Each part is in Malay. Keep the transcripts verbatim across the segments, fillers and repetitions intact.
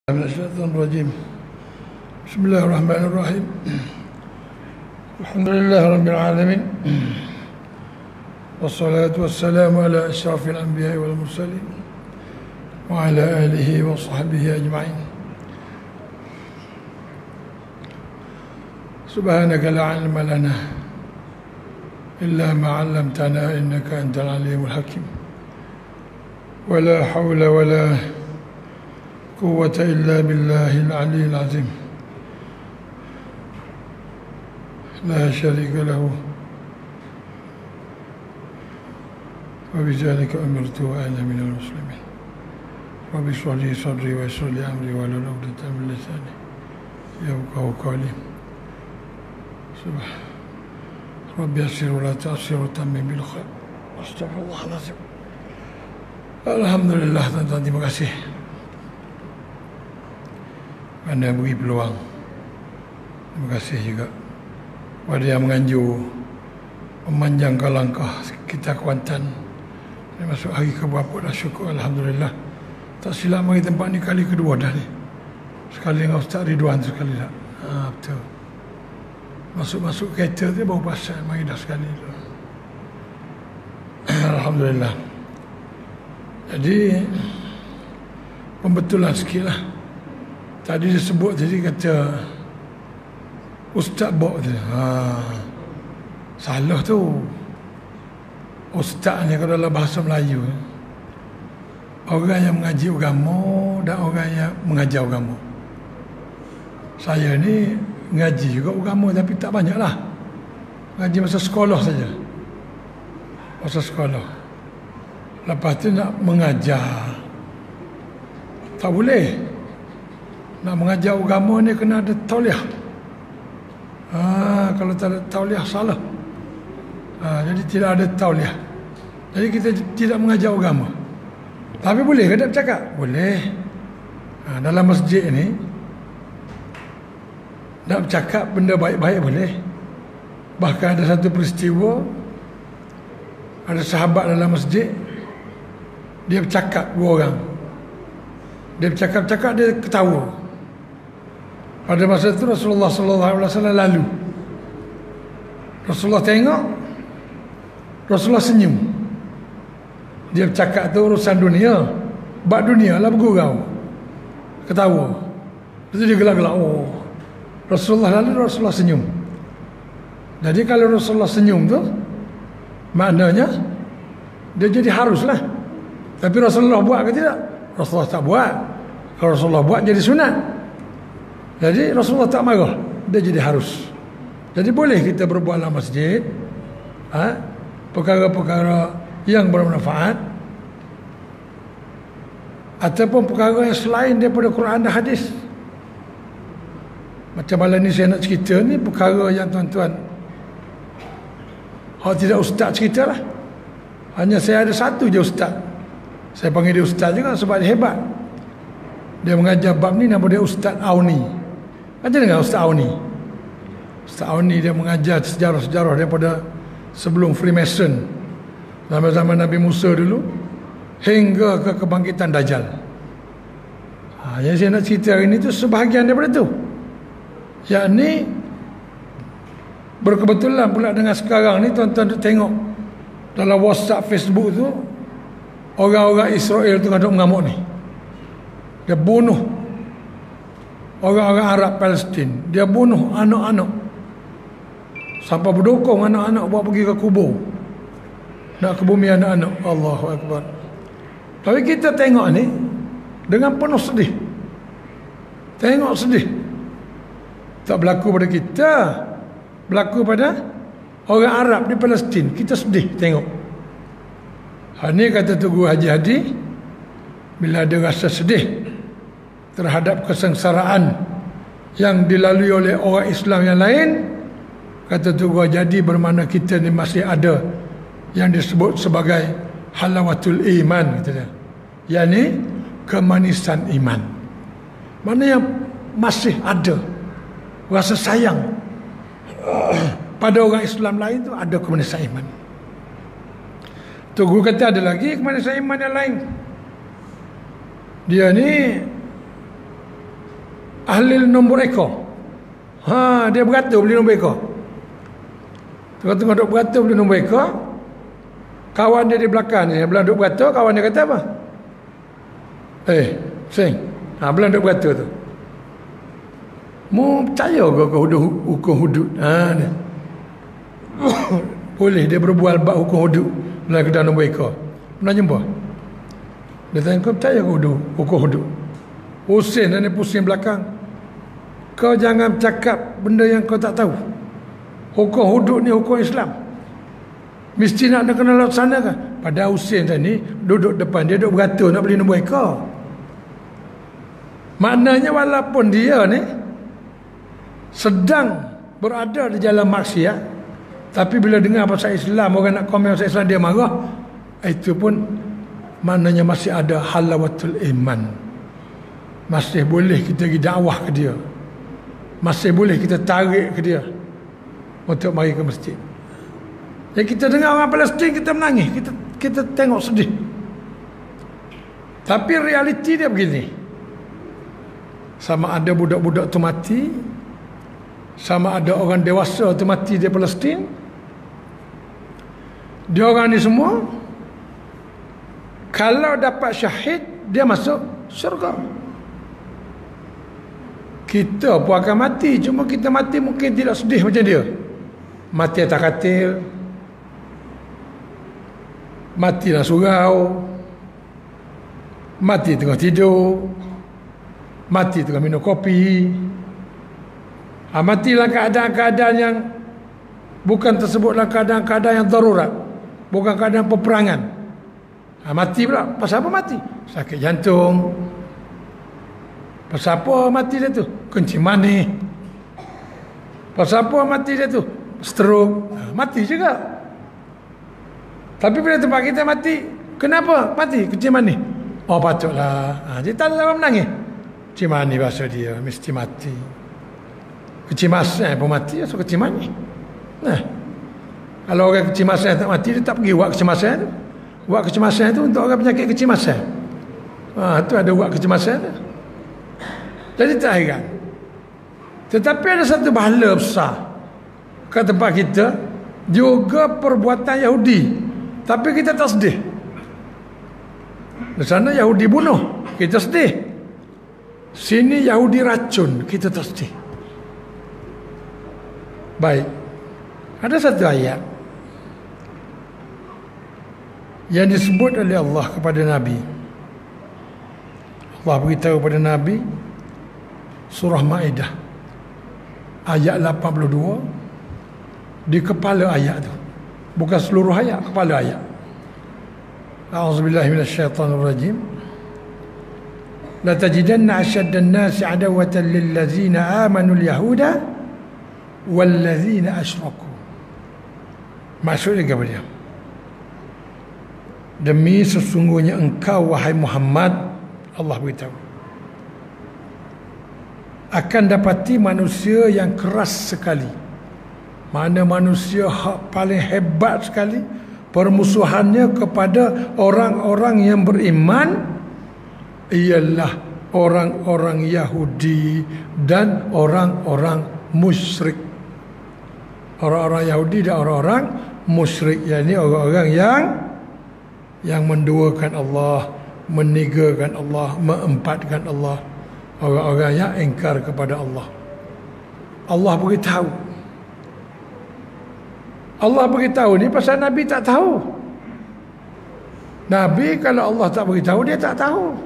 من الشيطان الرجيم. بسم الله الرحمن الرحيم. الحمد لله رب العالمين، والصلاة والسلام على أشرف الأنبياء والمرسلين وعلى آله وصحبه أجمعين. سبحانك لا علم لنا إلا ما علمتنا إنك أنت العليم الحكيم. ولا حول ولا قوة إلا بالله العلي العظيم، لا شريك له، وبذلك أمرت وأنا من المسلمين. رب اشرح لي صدري ويسر لي أمري واحلل عقدة من لساني يفقهوا قولي. سبحان رب يسر ولا تعسر وتمم بالخير. أستغفر الله العظيم. Alhamdulillah, tuan-tuan, terima kasih kerana beri peluang. Terima kasih juga kepada yang menganjur memanjangkan langkah kita Kuantan. Ini masuk hari ke berapa dah, syukur Alhamdulillah. Tak silap mari tempat ni kali kedua dah ni. Sekali dengan Ustaz Ridwan, sekali tak. Ha, betul. Masuk-masuk kereta dia baru pasal mari dah sekali tu. Alhamdulillah. Jadi pembetulan sikit lah. Tadi disebut tadi kata Ustaz Bok tu. Ha, salah tu. Ustaz ni kalau dalam bahasa Melayu, orang yang mengaji agama dan orang yang mengajar agama. Saya ni ngaji juga agama tapi tak banyak lah. Ngaji masa sekolah saja. Masa sekolah. Lepas tu nak mengajar, tak boleh. Nak mengajar agama ni kena ada tauliah. Ha, kalau tak ada tauliah salah. Ha, jadi tidak ada tauliah. Jadi kita tidak mengajar agama. Tapi boleh ke tak bercakap? Boleh. Ha, dalam masjid ni nak bercakap benda baik-baik boleh. Bahkan ada satu peristiwa, ada sahabat dalam masjid, dia bercakap dua orang. Dia bercakap-cakap, dia ketawa. Pada masa itu Rasulullah sallallahu alaihi wasallam lalu. Rasulullah tengok, Rasulullah senyum. Dia bercakap tu urusan dunia, bab dunia lah bergurau. Ketawa. Lepas tu dia gelak-gelak. Oh, Rasulullah lalu, Rasulullah senyum. Jadi kalau Rasulullah senyum tu, maknanya dia jadi haruslah. Tapi Rasulullah buat ke tidak? Rasulullah tak buat. Kalau Rasulullah buat jadi sunat. Jadi Rasulullah tak marah, dia jadi harus. Jadi boleh kita berbuat dalam masjid, ha? perkara-perkara yang bermanfaat, ataupun perkara yang selain daripada Quran dan hadis. Macam malam ni saya nak cerita ni perkara yang tuan-tuan, kalau tidak ustaz ceritalah. Hanya saya ada satu je ustaz. Saya panggil dia ustaz juga sebab dia hebat. Dia mengajar bab ni, nama dia Ustaz Auni. Macam dengar Ustaz Auni? Ustaz Auni dia mengajar sejarah-sejarah daripada sebelum Freemason, zaman-zaman Nabi Musa dulu, hingga ke kebangkitan Dajjal. Ha, yang saya nak cerita hari ni tu sebahagian daripada tu. Yang ni berkebetulan pula dengan sekarang ni tuan-tuan tengok dalam WhatsApp, Facebook tu, orang-orang Israel tu kadang mengamuk ni. Dia bunuh orang-orang Arab Palestin. Dia bunuh anak-anak. Sampai berdukung anak-anak bawa pergi ke kubur. Nak ke bumi anak-anak. Allahu Akbar. Tapi kita tengok ni dengan penuh sedih. Tengok sedih. Tak berlaku pada kita, berlaku pada orang Arab di Palestin. Kita sedih tengok. Ini kata Tugu Haji Hadi, bila ada rasa sedih terhadap kesengsaraan yang dilalui oleh orang Islam yang lain, kata Tugu Haji Hadi, bermakna kita ni masih ada yang disebut sebagai halawatul iman, kata dia. Yang kemanisan iman. Maknanya masih ada rasa sayang pada orang Islam lain tu, ada kemanisan iman. Tugu kata ada lagi kemanisan iman yang lain. Dia ni ahli nombor ekor. Ha, dia beratur beli nombor ekor. Tengah-tengah duk beratur beli nombor ekor. Kawan dia di belakang ni, belah duk beratur, kawan dia kata apa? Eh, sing. Ha, belah duk beratur tu. Mu percaya ke kau hukum hudud? Ha, ni. Boleh dia berbual bab hukum hudud dalam kedai nombor ekor. Pernah jumpa? Dia tanya, kau percaya ke hudud, hukum hudud? Pusing dan dia pusing belakang. Kau jangan cakap benda yang kau tak tahu. Hukum hudud ni hukum Islam. Mesti nak kena laksanakan. Pada Husin tadi duduk depan dia, duduk beratur nak beli nombor ekor. Maknanya walaupun dia ni sedang berada di jalan maksiat, tapi bila dengar pasal Islam, orang nak komen pasal Islam, dia marah. Itu pun maknanya masih ada halawatul iman. Masih boleh kita pergi dakwah ke dia. Masih boleh kita tarik ke dia untuk mari ke masjid. Yang kita dengar orang Palestin, kita menangis, kita kita tengok sedih. Tapi realiti dia begini. Sama ada budak-budak tu mati, sama ada orang dewasa tu mati di Palestin. Dia orang ni semua, kalau dapat syahid, dia masuk syurga. Kita pun akan mati, cuma kita mati mungkin tidak sedih macam dia. Mati atas katil, mati dalam surau, mati tengah tidur, mati tengah minum kopi, ha, mati dalam keadaan-keadaan yang bukan tersebut dalam keadaan-keadaan yang darurat, bukan keadaan peperangan. Ha, mati pula. Pasal apa mati? Sakit jantung. Pasal apa mati dia tu? Kencing manis. Pasal apa mati dia tu? Stroke. Ha, mati juga. Tapi bila tempat kita mati, kenapa mati? Kencing manis. Oh patutlah. Ha, dia tak ada orang menangis. Kencing manis bahasa dia mesti mati. Kencing masin pun mati, so kencing manis. Nah, kalau orang kencing masin tak mati, dia tak pergi buat kencing masin tu. Buat kencing masin tu untuk orang penyakit kencing masin. Ha, tu ada buat kencing masin tu. Jadi tak heran. Tetapi ada satu bahala besar kat tempat kita, juga perbuatan Yahudi, tapi kita tak sedih. Di sana Yahudi bunuh, kita sedih. Sini Yahudi racun, kita tak sedih. Baik. Ada satu ayat yang disebut oleh Allah kepada Nabi. Allah beritahu kepada Nabi, surah Maidah ayat lapan puluh dua, di kepala ayat tu, bukan seluruh ayat, kepala ayat. A'udzubillahi minasyaitonirrajim. La tajidanna ashaddan nasi adawatan lil ladzina amanu al yahuda wal ladzina asyraku. Maksudnya apa dia? Demi sesungguhnya engkau wahai Muhammad, Allah beritahu, akan dapati manusia yang keras sekali. Mana manusia paling hebat sekali permusuhannya kepada orang-orang yang beriman ialah orang-orang Yahudi dan orang-orang musyrik. Orang-orang Yahudi dan orang-orang musyrik, yakni orang-orang yang yang menduakan Allah, menigakan Allah, meempatkan Allah, orang-orang yang ingkar kepada Allah. Allah beritahu. Allah beritahu ni pasal Nabi tak tahu. Nabi kalau Allah tak beritahu, dia tak tahu.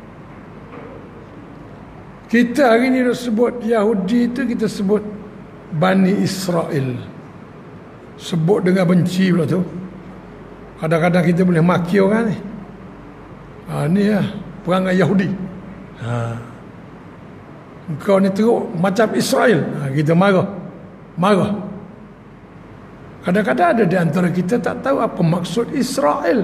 Kita hari ni sebut Yahudi itu, kita sebut Bani Israel. Sebut dengan benci pula tu. Kadang-kadang kita boleh maki orang ni. Ha, ni lah perangai Yahudi. Ha. Engkau ni teruk macam Israel. Ha, kita marah. Marah. Kadang-kadang ada di antara kita tak tahu apa maksud Israel.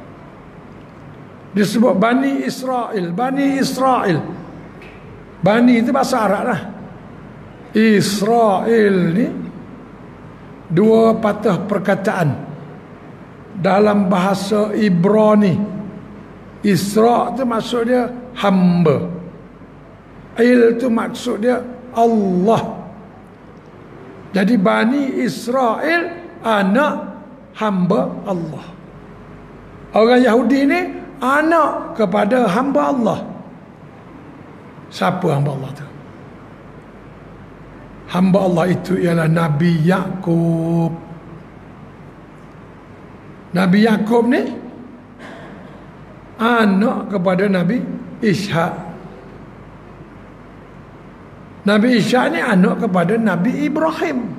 Disebut Bani Israel. Bani Israel. Bani itu bahasa Arab lah. Israel ni dua patah perkataan dalam bahasa Ibrani. Isra' tu maksudnya hamba. Il tu maksud dia Allah. Jadi Bani Israel anak hamba Allah. Orang Yahudi ni anak kepada hamba Allah. Siapa hamba Allah tu? Hamba Allah itu ialah Nabi Yakub. Nabi Yakub ni anak kepada Nabi Ishak. Nabi Ishak ni anak kepada Nabi Ibrahim.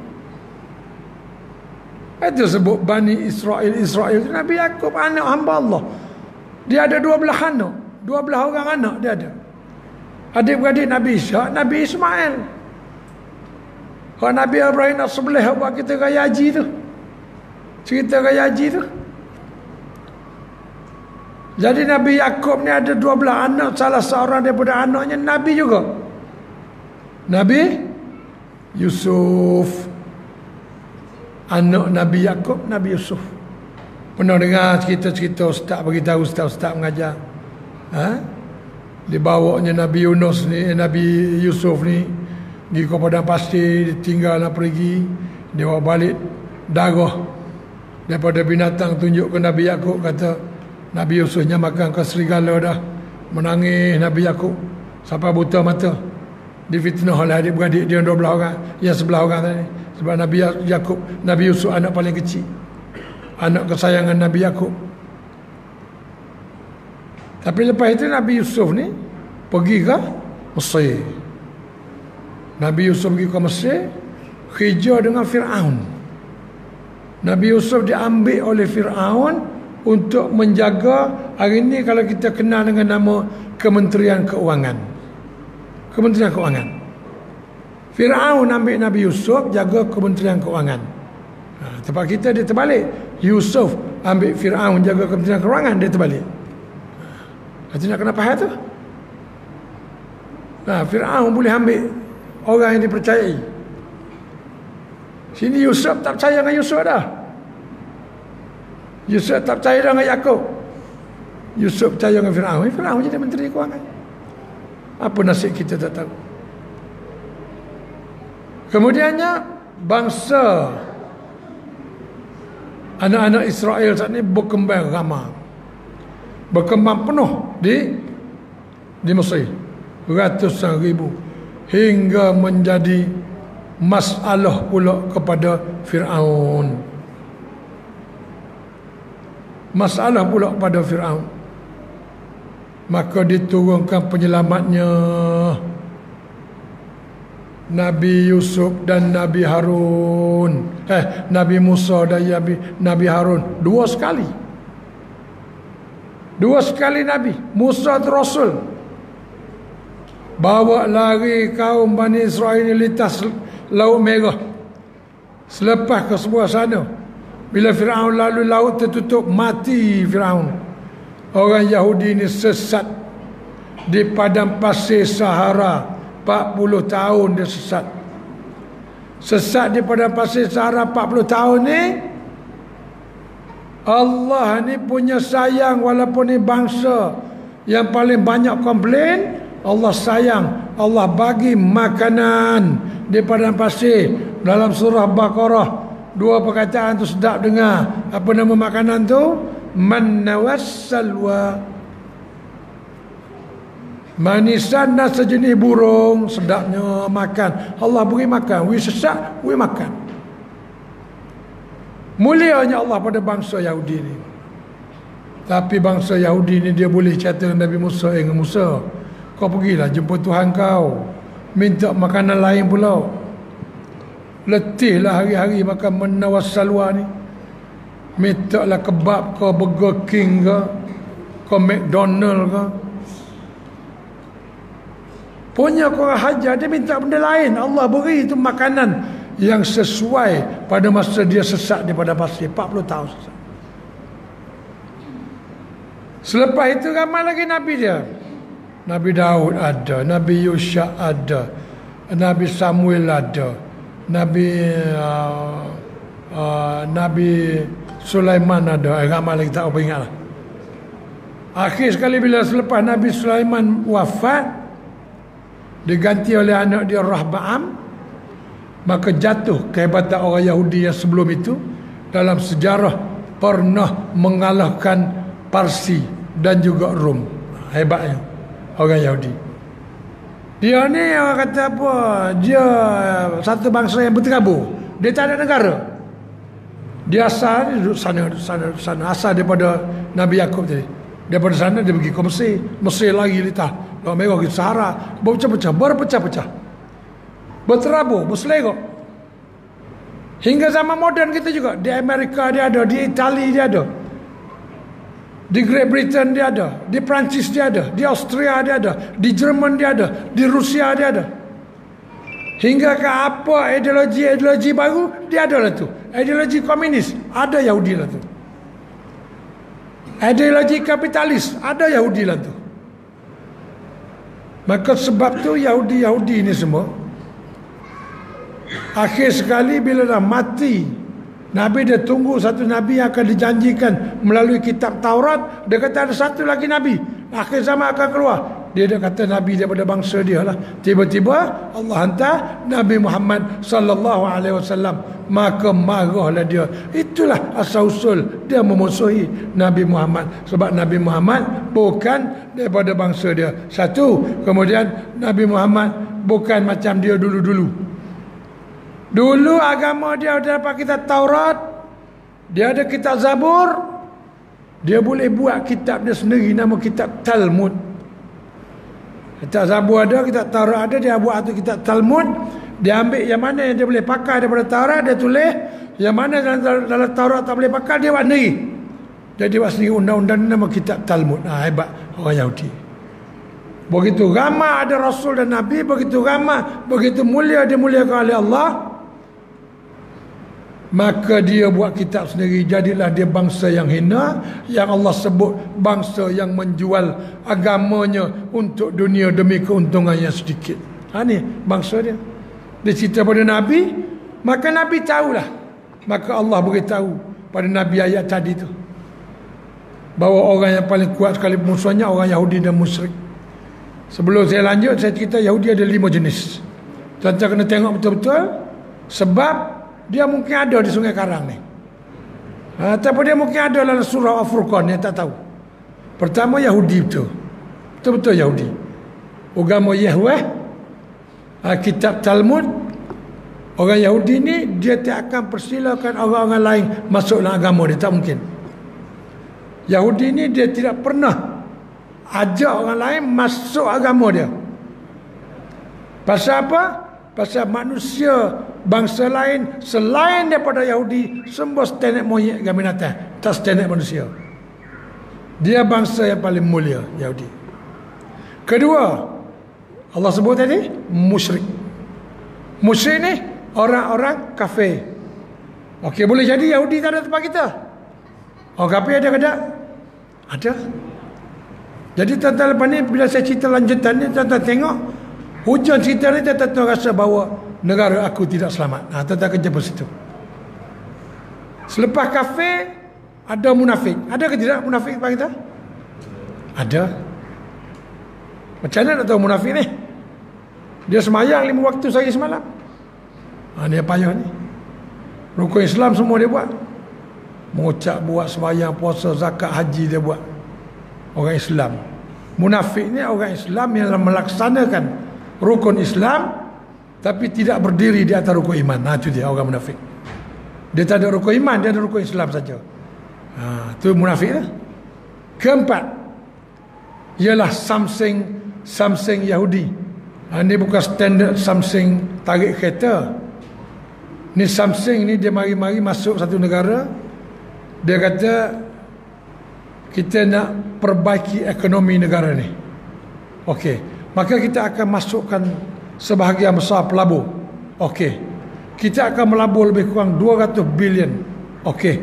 Itu sebut Bani Israel. Israel itu Nabi Yakub, anak hamba Allah. Dia ada dua belah anak, dua belah orang anak dia ada. Adik-beradik Nabi Ishak, Nabi Ismail. Kalau Nabi Ibrahim nak sebelah buat kita raya haji tu, cerita raya haji tu. Jadi Nabi Yakub ni ada dua belah anak. Salah seorang daripada anaknya Nabi juga, Nabi Yusuf. Anak Nabi Yakub, Nabi Yusuf. Pernah dengar cerita-cerita ustaz beritahu, ustaz-ustaz mengajar, ha? Dibawanya Nabi Yunus ni, Nabi Yusuf ni pergi ke padang pasir, tinggal nak pergi, dia bawa balik darah daripada binatang, tunjuk ke Nabi Yakub, kata Nabi Yusufnya makan ke serigala dah. Menangis Nabi Yakub sampai buta mata. Difitnah oleh adik-beradik dia dua belah orang, yang sebelah orang tadi. Sebab Nabi Yakub, Nabi Yusuf anak paling kecil, anak kesayangan Nabi Yakub. Tapi lepas itu Nabi Yusuf ni pergi ke Mesir. Nabi Yusuf pergi ke Mesir, kerja dengan Fir'aun. Nabi Yusuf diambil oleh Fir'aun untuk menjaga, hari ini kalau kita kenal dengan nama Kementerian Keuangan. Kementerian Keuangan. Fir'aun ambil Nabi Yusuf jaga Kementerian Keuangan. Ha, tempat kita dia terbalik. Yusuf ambil Fir'aun jaga Kementerian Keuangan, dia terbalik. Ha, itu nak kena faham tu. Ha, Fir'aun boleh ambil orang yang dipercayai. Sini Yusuf tak percaya dengan Yusuf dah. Yusuf tak percaya dengan Yakub. Yusuf percaya dengan Fir'aun. Fir'aun jadi Menteri Keuangan. Apa nasib kita tak tahu. Kemudiannya bangsa anak-anak Israel saat ini berkembang ramai. Berkembang penuh di di Mesir. Ratusan ribu. Hingga menjadi masalah pula kepada Fir'aun. Masalah pula kepada Fir'aun. Maka diturunkan penyelamatnya, Nabi Yusuf dan Nabi Harun. Eh, Nabi Musa dan Nabi, Nabi Harun. Dua sekali. Dua sekali Nabi. Musa itu Rasul. Bawa lari kaum Bani Israel ini lintas Laut Merah. Selepas ke sebuah sana, bila Fir'aun lalu laut tertutup, mati Fir'aun. Orang Yahudi ini sesat di padang pasir Sahara. empat puluh tahun dia sesat. Sesat di padang pasir Sahara empat puluh tahun ni. Allah ni punya sayang, walaupun ni bangsa yang paling banyak komplain, Allah sayang. Allah bagi makanan di padang pasir. Dalam surah Baqarah, dua perkataan tu sedap dengar. Apa nama makanan tu? Manna wassalwa. Manisan dan sejenis burung, sedapnya makan. Allah beri makan. We sesak, we makan. Mulianya Allah pada bangsa Yahudi ni. Tapi bangsa Yahudi ni dia boleh kata Nabi Musa, eh Musa, kau pergilah jumpa Tuhan kau, minta makanan lain pula. Letihlah hari-hari makan menawas salwa ni. Minta lah kebab ke, Burger King ke, ke McDonald ke. Punya korang hajar, dia minta benda lain. Allah beri itu makanan yang sesuai pada masa dia sesat di padang pasir. empat puluh tahun sesat. Selepas itu ramai lagi Nabi dia. Nabi Daud ada, Nabi Yusha ada, Nabi Samuel ada, Nabi uh, uh, Nabi Sulaiman ada. Ramai lagi tak apa ingat lah. Akhir sekali bila selepas Nabi Sulaiman wafat, diganti oleh anak dia Rahba'am, maka jatuh kehebatan orang Yahudi yang sebelum itu dalam sejarah pernah mengalahkan Parsi dan juga Rom. Hebatnya orang Yahudi. Dia ni orang kata apa, dia satu bangsa yang berterabur. Dia tak ada negara. Dia asal dia duduk sana, sana, sana. Asal daripada Nabi Yakub tadi. Daripada sana dia pergi ke Mesir. Mesir lagi litah. Lalu mereka pergi Sahara. Berpecah-pecah, berpecah-pecah. Berterabur, berselerok. Hingga zaman moden kita juga. Di Amerika dia ada, di Itali dia ada, di Great Britain dia ada, di Perancis dia ada, di Austria dia ada, di Jerman dia ada, di Rusia dia ada. Hingga ke apa ideologi-ideologi baru, dia ada lah tu. Ideologi komunis, ada Yahudi lah tu. Ideologi kapitalis, ada Yahudi lah tu. Maka sebab tu Yahudi-Yahudi ni semua, akhir sekali bila dah mati, Nabi dia tunggu satu Nabi yang akan dijanjikan melalui kitab Taurat. Dia kata ada satu lagi Nabi akhir zaman akan keluar. Dia dah kata Nabi daripada bangsa dia lah. Tiba-tiba Allah hantar Nabi Muhammad sallallahu alaihi wasallam. Maka marahlah dia. Itulah asal usul dia memusuhi Nabi Muhammad. Sebab Nabi Muhammad bukan daripada bangsa dia. Satu. Kemudian Nabi Muhammad bukan macam dia dulu-dulu. Dulu agama dia ada dapat kitab Taurat, dia ada kitab Zabur, dia boleh buat kitab dia sendiri nama kitab Talmud. Kitab Zabur ada, kitab Taurat ada, dia buat tu kitab Talmud. Dia ambil yang mana yang dia boleh pakai daripada Taurat, dia tulis. Yang mana dalam, dalam Taurat tak boleh pakai, dia buat sendiri. Jadi buat sendiri undang-undang nama kitab Talmud. Ha, hebat orang Yahudi. Begitu ramai ada Rasul dan Nabi, begitu ramai, begitu mulia dimuliakan oleh Allah, maka dia buat kitab sendiri. Jadilah dia bangsa yang hina, yang Allah sebut bangsa yang menjual agamanya untuk dunia demi keuntungan yang sedikit. Ha ni bangsa dia. Dia cerita pada Nabi, maka Nabi tahulah. Maka Allah beritahu pada Nabi ayat tadi tu, bahawa orang yang paling kuat sekali musuhnya orang Yahudi dan musyrik. Sebelum saya lanjut, saya cerita Yahudi ada lima jenis. Tuan-tuan kena tengok betul-betul. Sebab dia mungkin ada di Sungai Karang ni, ha, ataupun dia mungkin ada dalam surah Al-Furqan yang tak tahu. Pertama Yahudi betul, betul-betul Yahudi. Agama Yahweh, ha, kitab Talmud. Orang Yahudi ni dia tak akan persilakan orang-orang lain masuk dalam agama dia, tak mungkin. Yahudi ni dia tidak pernah ajak orang lain masuk agama dia. Pasal apa? Pasal manusia bangsa lain selain daripada Yahudi semua setenek monyet dan binatang, tak setenek manusia. Dia bangsa yang paling mulia, Yahudi. Kedua, Allah sebut tadi musyrik. Musyrik ni orang-orang kafir. Okey, boleh jadi Yahudi tak ada tempat kita. Orang kafir ada ke tak? Ada. Jadi tuan-tuan lepas ni bila saya cerita lanjutan ni, tuan-tuan tengok hujung cerita ni, tuan-tuan rasa bahawa negara aku tidak selamat. Nah, tuan-tuan kerja pada situ. Selepas kafir ada munafik. Ada ke tidak munafik pada kita? Ada. Macam mana nak tahu munafik ni? Dia semayang lima waktu sehari semalam. Ha, dia payah ni. Rukun Islam semua dia buat. Mengucap, buat semayang, puasa, zakat, haji dia buat. Orang Islam. Munafik ni orang Islam yang melaksanakan rukun Islam tapi tidak berdiri di atas rukun iman. Nah, itu dia orang munafik. Dia tak ada rukun iman, dia ada rukun Islam saja. Ha, itu munafik lah. Keempat ialah Samsung Samsung Yahudi. Ha, ini bukan standard Samsung tarik kereta. Ni Samsung ni dia mari-mari masuk satu negara. Dia kata kita nak perbaiki ekonomi negara ni. Okey, maka kita akan masukkan sebahagian besar pelabur. Okey, kita akan melabur lebih kurang dua ratus bilion. Okey,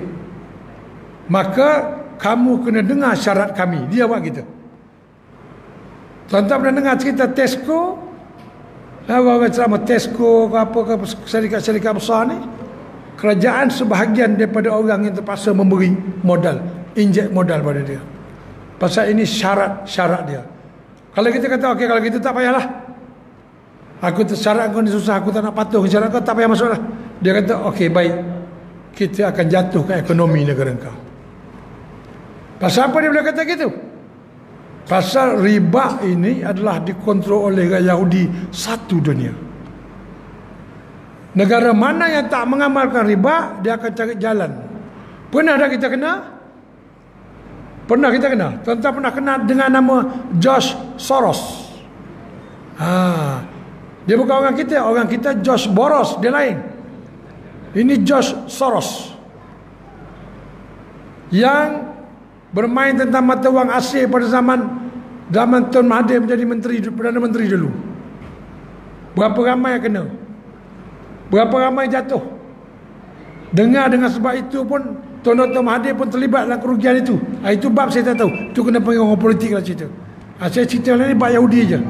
maka kamu kena dengar syarat kami. Dia buat gitu. Tuan-tuan pernah dengar cerita Tesco? Orang-orang selama Tesco ke apa ke syarikat-syarikat besar ni, kerajaan sebahagian daripada orang yang terpaksa memberi modal, injek modal pada dia. Pasal ini syarat-syarat dia. Kalau kita kata okey, kalau gitu tak payahlah. Aku syarat kau ni susah, aku tak nak patuh ke syarat kau, tak payah masuklah. Dia kata, okey baik, kita akan jatuhkan ekonomi negara kau. Pasal apa dia boleh kata gitu? Pasal riba ini adalah dikontrol oleh Yahudi satu dunia. Negara mana yang tak mengamalkan riba, dia akan cari jalan. Pernah dah kita kena? Pernah kita kena? Tuan-tuan pernah kena dengan nama George Soros. Ha, dia bukan orang kita, orang kita George Boros, dia lain. Ini George Soros yang bermain tentang mata wang asing pada zaman zaman Tun Mahathir menjadi menteri, Perdana Menteri dulu. Berapa ramai yang kena? Berapa ramai jatuh? Dengar dengan sebab itu pun Tun Dr Mahathir pun terlibat dalam kerugian itu. Ha, itu bab saya tak tahu. Itu kena panggil orang politik lah cerita. Ha, saya cerita ni bab Yahudi je.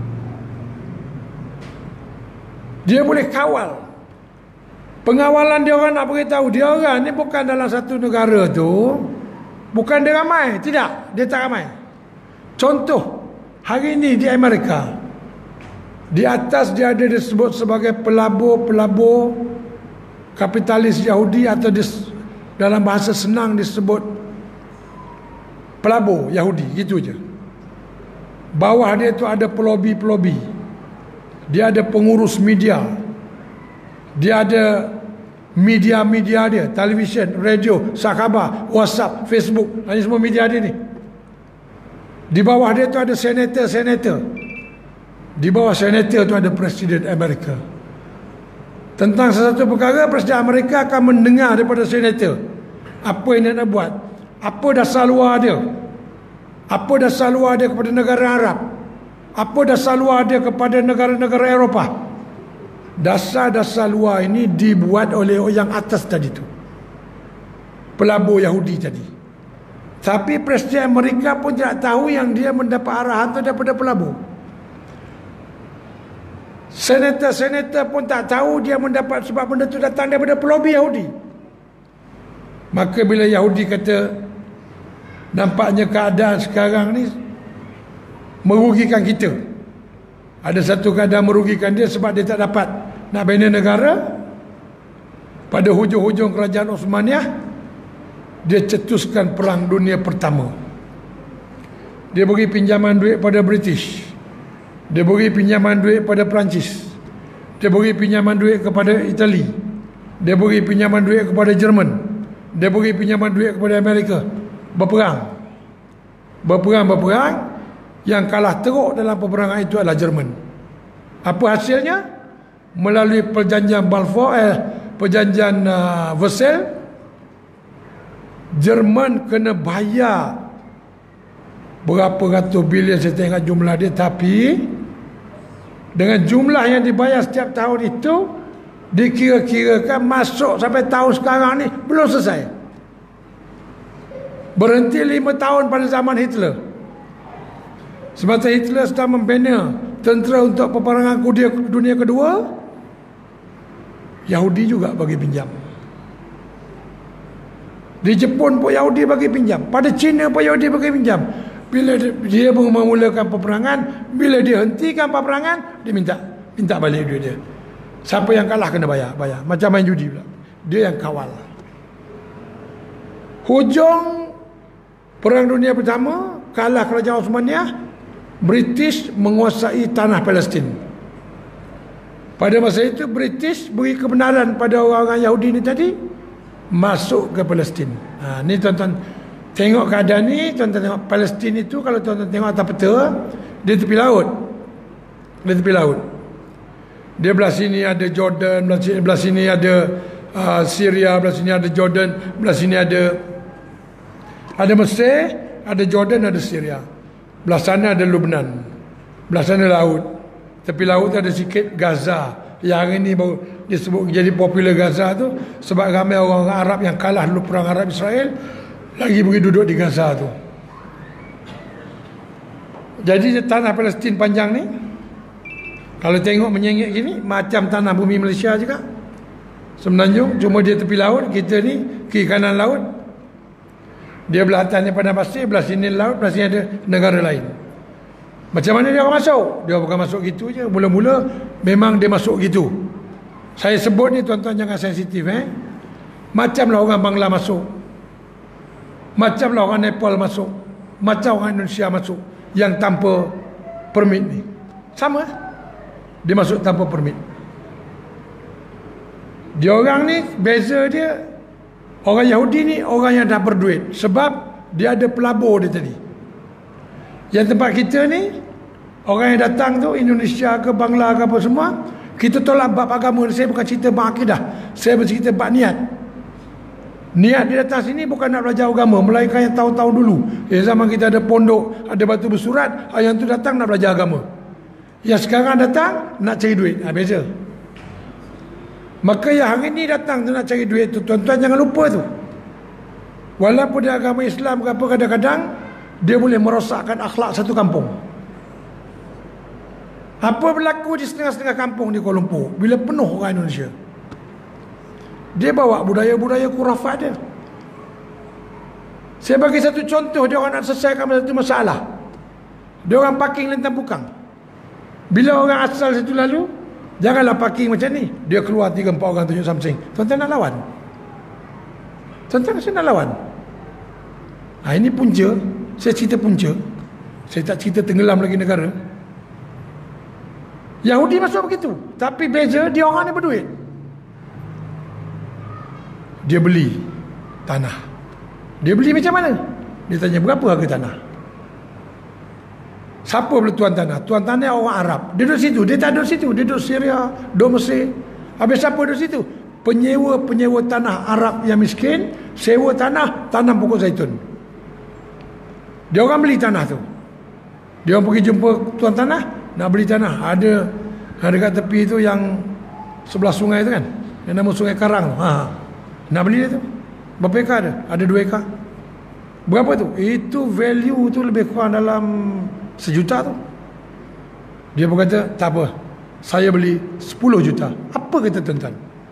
Dia boleh kawal. Pengawalan dia orang nak beritahu, dia orang ni bukan dalam satu negara tu, bukan dia ramai, tidak, dia tak ramai. Contoh, hari ini di Amerika, di atas dia ada disebut sebagai pelabur-pelabur kapitalis Yahudi, atau dis, dalam bahasa senang disebut pelabur Yahudi, gitu je. Bawah dia tu ada pelobi-pelobi, dia ada pengurus media, dia ada media-media dia, televisyen, radio, sahabat, WhatsApp, Facebook, ini semua media dia ni. Di bawah dia tu ada senator-senator. Di bawah senator tu ada Presiden Amerika. Tentang sesuatu perkara, Presiden Amerika akan mendengar daripada senator apa yang dia nak buat, apa dasar luar dia, apa dasar luar dia kepada negara Arab, apa dasar luar dia kepada negara-negara Eropah. Dasar-dasar luar ini dibuat oleh yang atas tadi tu, pelabur Yahudi tadi. Tapi Presiden Amerika pun tidak tahu yang dia mendapat arahan tu daripada pelabur. Senator-senator pun tak tahu dia mendapat, sebab benda tu datang daripada pelobi Yahudi. Maka bila Yahudi kata, nampaknya keadaan sekarang ni merugikan kita, ada satu keadaan merugikan dia sebab dia tak dapat nak bina negara. Pada hujung-hujung kerajaan Osmaniyah, dia cetuskan perang dunia pertama. Dia beri pinjaman duit pada British, dia beri pinjaman duit pada Perancis, dia beri pinjaman duit kepada Itali, dia beri pinjaman duit kepada Jerman, dia beri pinjaman duit kepada Amerika. Berperang Berperang-berperang. Yang kalah teruk dalam peperangan itu adalah Jerman. Apa hasilnya? Melalui perjanjian Balfour, eh, perjanjian uh, Versailles, Jerman kena bayar berapa ratus bilion, saya tengok jumlah dia. Tapi dengan jumlah yang dibayar setiap tahun itu, dikira-kirakan masuk sampai tahun sekarang ni belum selesai. Berhenti lima tahun pada zaman Hitler. Semasa Hitler sedang membina tentera untuk peperangan dunia kedua, Yahudi juga bagi pinjam. Di Jepun pun Yahudi bagi pinjam, pada China pun Yahudi bagi pinjam. Bila dia memulakan peperangan, bila dia hentikan peperangan, dia minta minta balik duit dia. Siapa yang kalah kena bayar, bayar. Macam main judi pula. Dia yang kawal. Hujung Perang Dunia Pertama, kalah kerajaan Osmaniyah, British menguasai tanah Palestin. Pada masa itu British beri kebenaran pada orang-orang Yahudi ni tadi masuk ke Palestin. Ha, ni tuan-tuan tengok keadaan ni, tuan-tuan tengok Palestin itu, kalau tuan-tuan tengok atas peta, dia tepi laut. Dia tepi laut. Dia belah sini ada Jordan, belah sini, belah sini ada uh, Syria, belah sini ada Jordan, belah sini ada ada Mesir, ada Jordan, ada Syria. Belah sana ada Lebanon, belah sana laut. Tepi laut ada sikit Gaza. Yang hari ni baru disebut jadi popular Gaza tu sebab ramai orang Arab yang kalah dulu perang Arab Israel lagi pergi duduk di Gaza tu. Jadi tanah Palestin panjang ni, kalau tengok menyengit gini macam tanah bumi Malaysia juga. Semenanjung, cuma dia tepi laut, kita ni kiri kanan laut. Dia belah atasnya padang pasir, belah sini laut, belah sini ada negara lain. Macam mana dia orang masuk? Dia bukan masuk gitu je. Mula-mula memang dia masuk gitu. Saya sebut ni tuan-tuan jangan sensitif eh. Macamlah orang Bangla masuk. Macamlah orang Nepal masuk. Macam orang Indonesia masuk. Yang tanpa permit ni. Sama. Dia masuk tanpa permit. Dia orang ni beza dia, orang Yahudi ni orang yang dah berduit. Sebab dia ada pelabur dia tadi. Yang tempat kita ni, orang yang datang tu Indonesia ke Bangla ke apa semua, kita tolak bab agama. Saya bukan cerita bab akidah, saya bercerita bab niat. Niat dia datang sini bukan nak belajar agama, melainkan yang tahun-tahun dulu. Eh, zaman kita ada pondok, ada batu bersurat, yang tu datang nak belajar agama. Yang sekarang datang nak cari duit. Ha, beza. Maka yang hari ni datang tu nak cari duit tu, tuan-tuan jangan lupa tu. Walaupun dia agama Islam ke apa, kadang-kadang dia boleh merosakkan akhlak satu kampung. Apa berlaku di setengah-setengah kampung di Kuala Lumpur bila penuh orang Indonesia? Dia bawa budaya-budaya khurafat dia. Saya bagi satu contoh, dia orang nak selesaikan satu masalah. Dia orang parking lentang pukang. Bila orang asal situ lalu, janganlah parking macam ni. Dia keluar tiga empat orang tunjuk something. Tuan-tuan nak lawan? Tuan-tuan saya nak lawan? Ha, ini punca. Saya cerita punca. Saya tak cerita tenggelam lagi negara. Yahudi masuk begitu. Tapi beza, dia orang ni berduit. Dia beli tanah. Dia beli macam mana? Dia tanya berapa harga tanah. Siapa boleh tuan tanah? Tuan tanah orang Arab. Dia duduk situ. Dia tak duduk situ. Dia duduk Syria, duduk Mesir. Habis siapa duduk situ? Penyewa-penyewa tanah Arab yang miskin, sewa tanah, tanam pokok zaitun. Dia orang beli tanah tu. Dia orang pergi jumpa tuan tanah, nak beli tanah. Ada dekat tepi tu yang sebelah sungai tu kan, yang nama Sungai Karang tu. Ha. Nak beli dia tu. Berapa ekar ada? Ada dua ekar. Berapa tu? Itu value tu lebih kurang dalam sejuta tu. Dia berkata, tak apa, saya beli sepuluh juta. Apa kata tuan-tuan?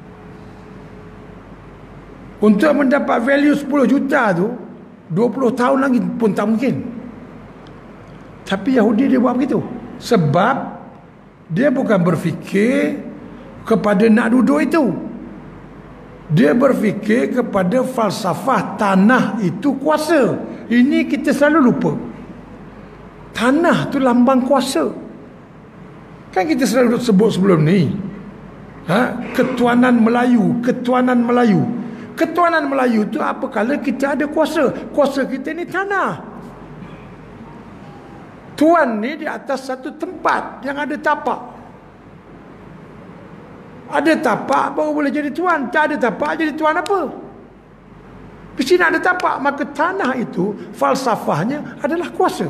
Untuk mendapat value sepuluh juta tu, dua puluh tahun lagi pun tak mungkin. Tapi Yahudi dia buat begitu. Sebab dia bukan berfikir kepada nak duduk itu. Dia berfikir kepada falsafah tanah itu kuasa. Ini kita selalu lupa. Tanah tu lambang kuasa. Kan kita selalu sebut sebelum ni, ha? Ketuanan Melayu, ketuanan Melayu. Ketuanan Melayu tu apakala kita ada kuasa. Kuasa kita ni tanah. Tuan ni di atas satu tempat yang ada tapak. Ada tapak baru boleh jadi tuan. Tak ada tapak jadi tuan apa? Mesti nak ada tapak. Maka tanah itu falsafahnya adalah kuasa.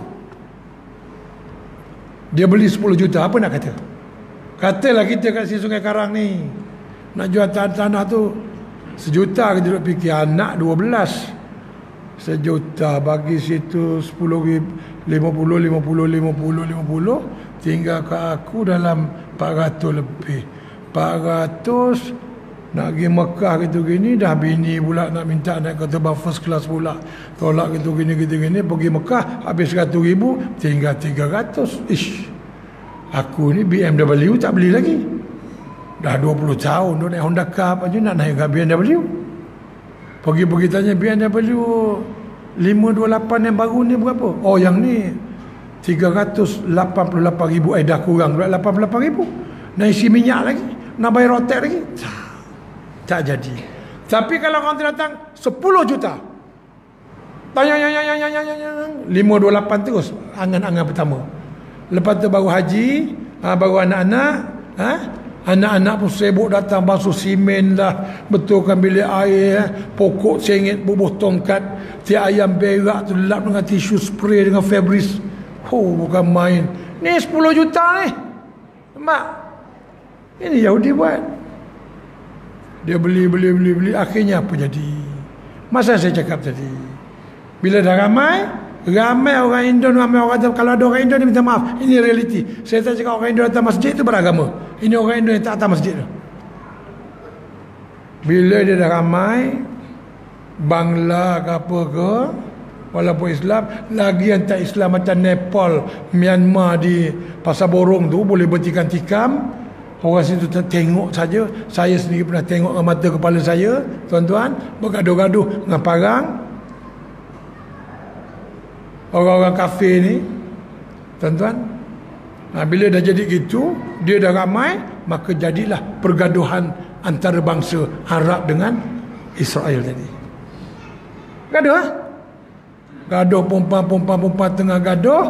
Dia beli sepuluh juta. Apa nak kata? Katalah kita kat sini Sungai Karang ni nak jual tanah tu sejuta, kita duduk fikir anak dua belas. Sejuta bagi situ sepuluh ribu, lima puluh, lima puluh, lima puluh, lima puluh, tinggal ke aku dalam empat ratus lebih. empat ratus nak pergi Mekah gitu gini, dah bini pula nak minta naik ke terbang first class pula, tolak gitu gini gitu gini, pergi Mekah habis seratus ribu, tinggal tiga ratus. Ish, aku ni B M W tak beli lagi, dah dua puluh tahun tu naik Honda Cup aja, nak naik ke B M W. Pergi-pergi tanya B M W lima dua lapan yang baru ni berapa? Oh yang ni tiga ratus lapan puluh lapan ribu. Eh dah kurang pula lapan puluh lapan ribu. Nak isi minyak lagi, nak bayar rotek lagi. Tak, tak jadi. Tapi kalau orang datang sepuluh juta, tanya yang yang yang yang yang yang lima dua lapan terus angan-angan pertama. Lepas tu baru haji, ha, baru anak-anak, ha? Anak-anak pun sibuk datang basuh simen lah, betulkan bilik air, eh? Pokok sengit bubuh tongkat, tiap ayam berak tu lap dengan tisu spray dengan Fabris. Oh, bukan main. Ni sepuluh juta ni. Mak, ini Yahudi buat. Dia beli, beli, beli, beli. Akhirnya apa jadi? Masa saya cakap tadi, bila dah ramai, ramai orang Indo, ramai orang datang. Kalau ada orang Indo ni minta maaf, ini realiti. Saya tak cakap orang Indo datang masjid itu beragama. Ini orang Indo yang tak datang masjid tu. Bila dia dah ramai, Bangla ke apa ke, walaupun Islam, lagi yang tak Islam macam Nepal, Myanmar di Pasar Borong tu boleh bertikam tikam. Orang situ tengok saja. Saya sendiri pernah tengok dengan mata kepala saya, tuan-tuan, bergaduh-gaduh dengan parang. Orang-orang kafir ni, tuan-tuan, nah, bila dah jadi gitu, dia dah ramai, maka jadilah pergaduhan antara bangsa Arab dengan Israel tadi. Gaduh ah? Gaduh, perempuan-perempuan tengah gaduh.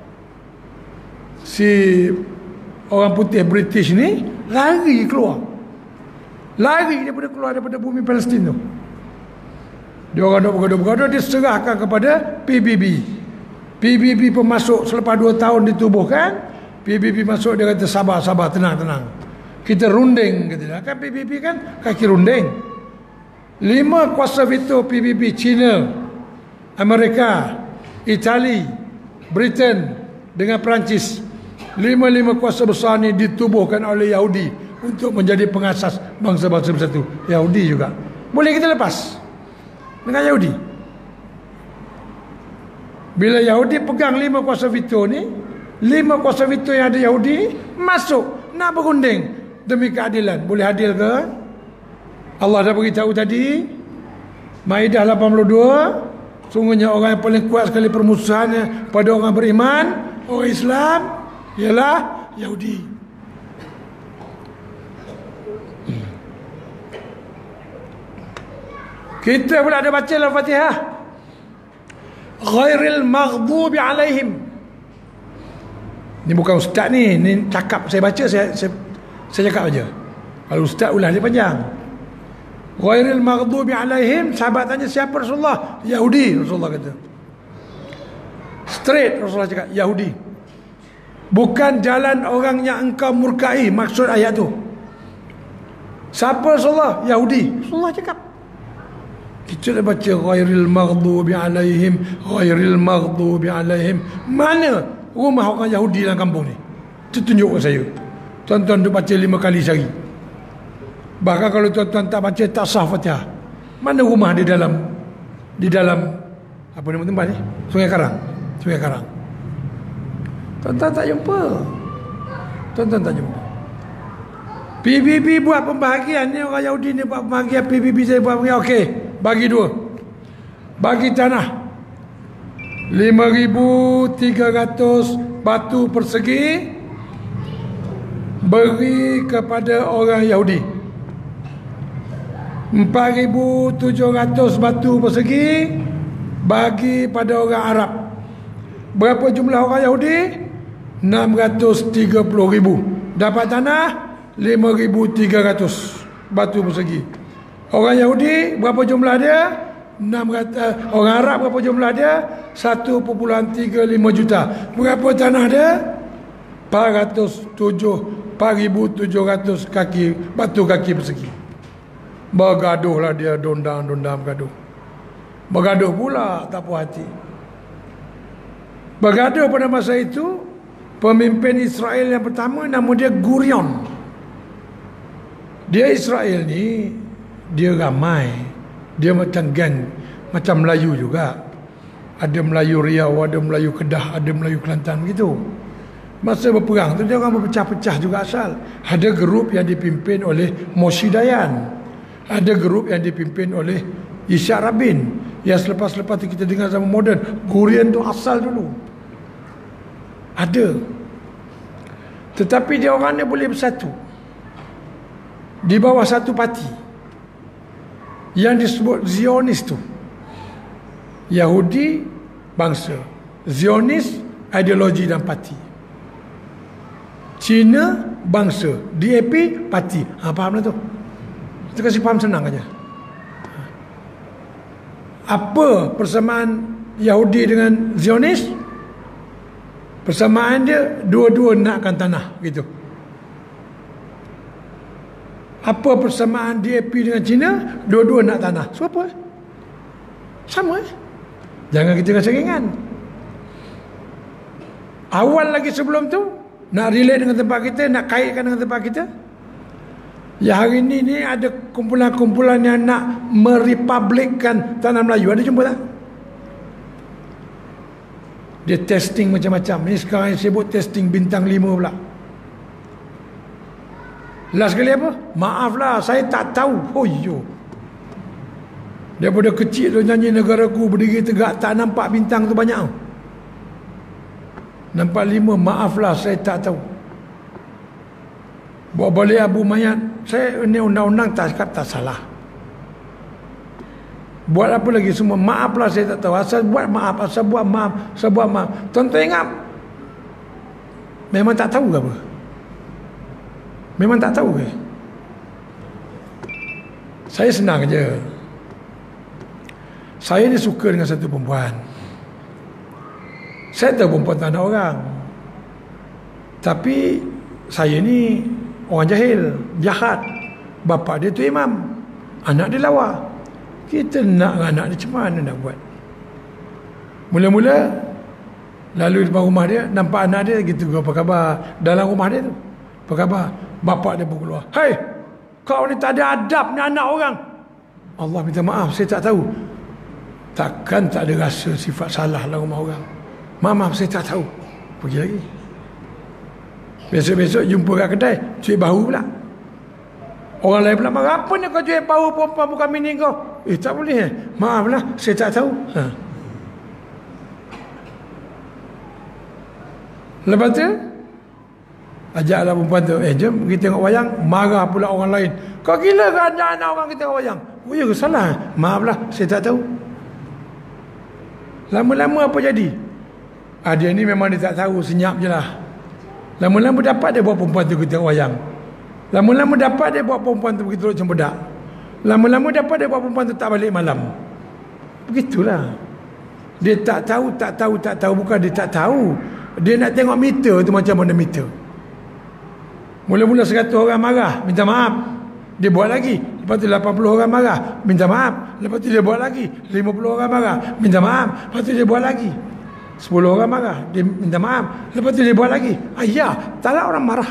Si orang putih British ni lari keluar. Lari daripada keluar daripada bumi Palestin tu. Dia orang nak bergaduh-bergaduh, dia serahkan kepada P B B. P B B pun masuk selepas dua tahun ditubuhkan. P B B masuk, dia kata sabar, sabar, tenang, tenang. Kita runding, kata. Kan P B B kan kaki runding. Lima kuasa veto P B B, China, Amerika, Itali, Britain dengan Perancis. Lima-lima kuasa besar ni ditubuhkan oleh Yahudi untuk menjadi pengasas bangsa-bangsa bersatu. Yahudi juga. Boleh kita lepas dengan Yahudi. Bila Yahudi pegang lima kuasa veto ni, lima kuasa veto yang ada Yahudi masuk nak berunding demi keadilan. Boleh adil ke? Allah dah beritahu tadi, Maidah lapan puluh dua, sungguhnya orang yang paling kuat sekali permusuhannya pada orang beriman, orang Islam, ialah Yahudi. Kita pula ada baca Al-Fatihah. Ghairil maghdubi alaihim. Ni bukan ustaz ni, ni cakap saya baca, saya saya, saya cakap aja. Kalau ustaz ulah dia panjang. Ghairil maghdubi alaihim, sahabat tanya siapa Rasulullah? Yahudi, Rasulullah kata. Straight Rasulullah cakap, Yahudi. Bukan jalan orang yang engkau murkai, maksud ayat tu. Siapa Rasulullah? Yahudi. Rasulullah cakap. Kita dah baca ghairil maghdubi alaihim, ghairil maghdubi alaihim. Mana rumah orang Yahudi dalam kampung ni? Tunjuk ke saya. Tuan-tuan tu baca lima kali sehari. Bahkan kalau tuan-tuan tak baca, tak sah Fatihah. Mana rumah di dalam di dalam apa nama tempat ni? Sungai Karang. Sungai Karang. Tuan-tuan tak jumpa. Tuan-tuan tak jumpa. P B B buat pembahagian ni, orang Yahudi ni buat pembahagian, P B B saya buat pembahagian. Okey, bagi dua. Bagi tanah lima ribu tiga ratus batu persegi, beri kepada orang Yahudi. Empat ribu tujuh ratus batu persegi bagi pada orang Arab. Berapa jumlah orang Yahudi? Enam ratus tiga puluh ribu. Dapat tanah lima ribu tiga ratus batu persegi. Orang Yahudi berapa jumlah dia? enam ratus. Orang Arab berapa jumlah dia? satu perpuluhan tiga lima juta. Berapa tanah dia? empat ratus tujuh empat ribu tujuh ratus kaki batu kaki persegi. Bergaduhlah dia, dondang-dondang bergaduh. Bergaduh pula tak puas hati. Bergaduh pada masa itu, pemimpin Israel yang pertama nama dia Gurion. Dia Israel ni, dia ramai. Dia macam geng, macam Melayu juga. Ada Melayu Riau, ada Melayu Kedah, ada Melayu Kelantan gitu. Masa berperang tu dia orang berpecah-pecah juga asal. Ada grup yang dipimpin oleh Moshe Dayan. Ada grup yang dipimpin oleh Ishak Rabin. Yang selepas-lepas tu kita dengar zaman moden, Gurion tu asal dulu. Ada. Tetapi dia orang ni boleh bersatu di bawah satu parti yang disebut Zionis tu. Yahudi bangsa, Zionis ideologi dan parti. Cina bangsa, D A P parti. Ha, faham lah tu. Kita kasih faham senang aja. Apa persamaan Yahudi dengan Zionis? Persamaan dia, dua-dua nakkan tanah gitu. Apa persamaan D A P dengan Cina? Dua-dua nak tanah. So apa? Sama. Jangan kita rasa ringan. Awal lagi sebelum tu, nak relate dengan tempat kita, nak kaitkan dengan tempat kita. Ya, hari ini ni ada kumpulan-kumpulan yang nak merepublikkan tanah Melayu. Ada jumpa tak? Dia testing macam-macam. Ini sekarang yang sebut testing bintang lima pula. Last kali apa? Maaflah, saya tak tahu. Oh yo. Daripada kecil tu nyanyi negaraku berdiri tegak, tak nampak bintang tu banyak. Nampak lima, maaflah saya tak tahu. Bawa balik Abu Mayat, saya ini undang-undang tak cakap tak salah. Buat apa lagi semua, maaflah saya tak tahu. Asal buat maaf, asal buat maaf, asal buat maaf. Tuan-tuan ingat, memang tak tahu ke apa? Memang tak tahu ke? Saya senang je. Saya ni suka dengan satu perempuan. Saya tahu perempuan tak ada orang. Tapi saya ni orang jahil, jahat. Bapa dia tu imam, anak dia lawa. Kita nak anak dia macam mana nak buat? Mula-mula lalu di depan rumah dia, nampak anak dia gitu, apa khabar? Dalam rumah dia tu, apa khabar? Bapa dia pun keluar. Hei, kau ni tak ada adab ni anak orang. Allah minta maaf, saya tak tahu. Takkan tak ada rasa sifat salah dalam rumah orang. Maaf, maaf saya tak tahu. Pergi lagi. Besok-besok jumpa kat kedai, cuik bahu pula. Orang lain pula marah, apa ni kau cuik bahu perempuan bukan bini kau? Eh tak boleh eh. Maaflah, saya tak tahu. Ha. Lepas tu ajaklah perempuan tu, eh jom pergi tengok wayang. Marah pula orang lain, kau gila ke anak-anak orang kita tengok wayang? Oh ya ke salah? Maaflah, saya tak tahu. Lama-lama apa jadi? Ah, dia ni memang dia tak tahu, senyap je lah. Lama-lama dapat dia bawa perempuan tu pergi tengok wayang. Lama-lama dapat dia bawa perempuan tu pergi turut cempedak. Lama-lama dapat dia bawa perempuan tu tak balik malam. Begitulah. Dia tak tahu, tak tahu, tak tahu. Bukan dia tak tahu, dia nak tengok meter tu macam mana meter. Mula-mula seratus orang marah, minta maaf, dia buat lagi. Lepas tu lapan puluh orang marah, minta maaf. Lepas tu dia buat lagi. lima puluh orang marah, minta maaf. Lepas tu dia buat lagi. sepuluh orang marah, dia minta maaf. Lepas tu dia buat lagi. Ayah, taklah orang marah.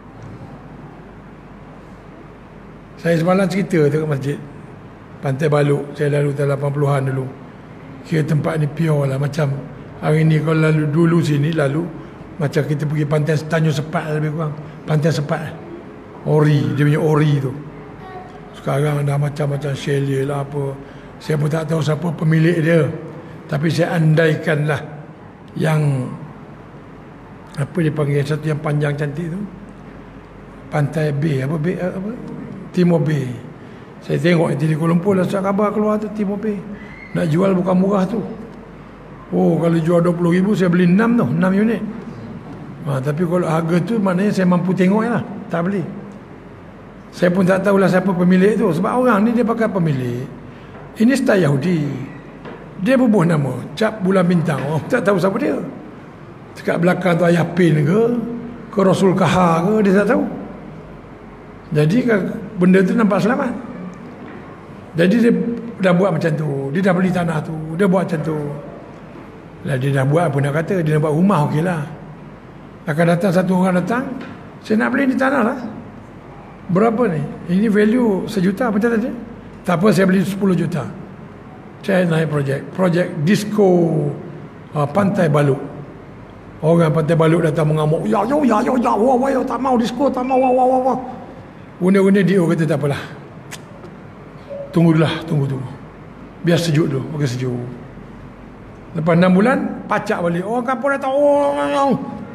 Saya semalam cerita tu kat masjid Pantai Baluk. Saya lalu tahun lapan puluhan dulu. Kira tempat ni pure lah. Macam hari ni kalau lalu dulu sini lalu macam kita pergi Pantai Tanjung Sepat lebih kurang. Pantai Sepat, ori, dia punya ori tu. Sekarang dah macam-macam chalet lah apa. Saya pun tak tahu siapa pemilik dia. Tapi saya andaikan lah yang apa dia panggil, satu yang panjang cantik tu, Pantai Bay apa Bay apa Timor Bay. Saya tengok di Kuala Lumpur lah khabar keluar tu, Timor Bay nak jual bukan murah tu. Oh, kalau jual dua puluh ribu saya beli enam tu, enam unit. Ha, tapi kalau harga tu maknanya saya mampu tengok lah, tak beli. Saya pun tak tahulah siapa pemilik tu. Sebab orang ni dia pakai pemilik, ini style Yahudi. Dia bubuh nama Cap Bulan Bintang. Orang tak tahu siapa dia. Dekat belakang tu Ayah Pin ke, ke Rasul Kahar ke, dia tak tahu. Jadi benda tu nampak selamat. Jadi dia dah buat macam tu. Dia dah beli tanah tu, dia buat macam tu. Lah dia dah buat apa nak kata, dia nak buat rumah okey lah. Akan datang satu orang datang, saya nak beli ni tanah lah. Berapa ni? Ini value sejuta macam tadi. Tak apa, saya beli sepuluh juta. Saya naik projek. Projek disco uh, Pantai Baluk. Orang Pantai Baluk datang mengamuk. Ya, ya, ya, ya, ya, wah, wah, tak mau disco, tak mau, wah, wah, wah, wah. Guna-guna dia kata tak apalah. Tunggu dulu lah, tunggu, tunggu. Biar sejuk dulu, bagi sejuk. Lepas enam bulan, pacak balik. Orang kampung datang, oh, oh, oh.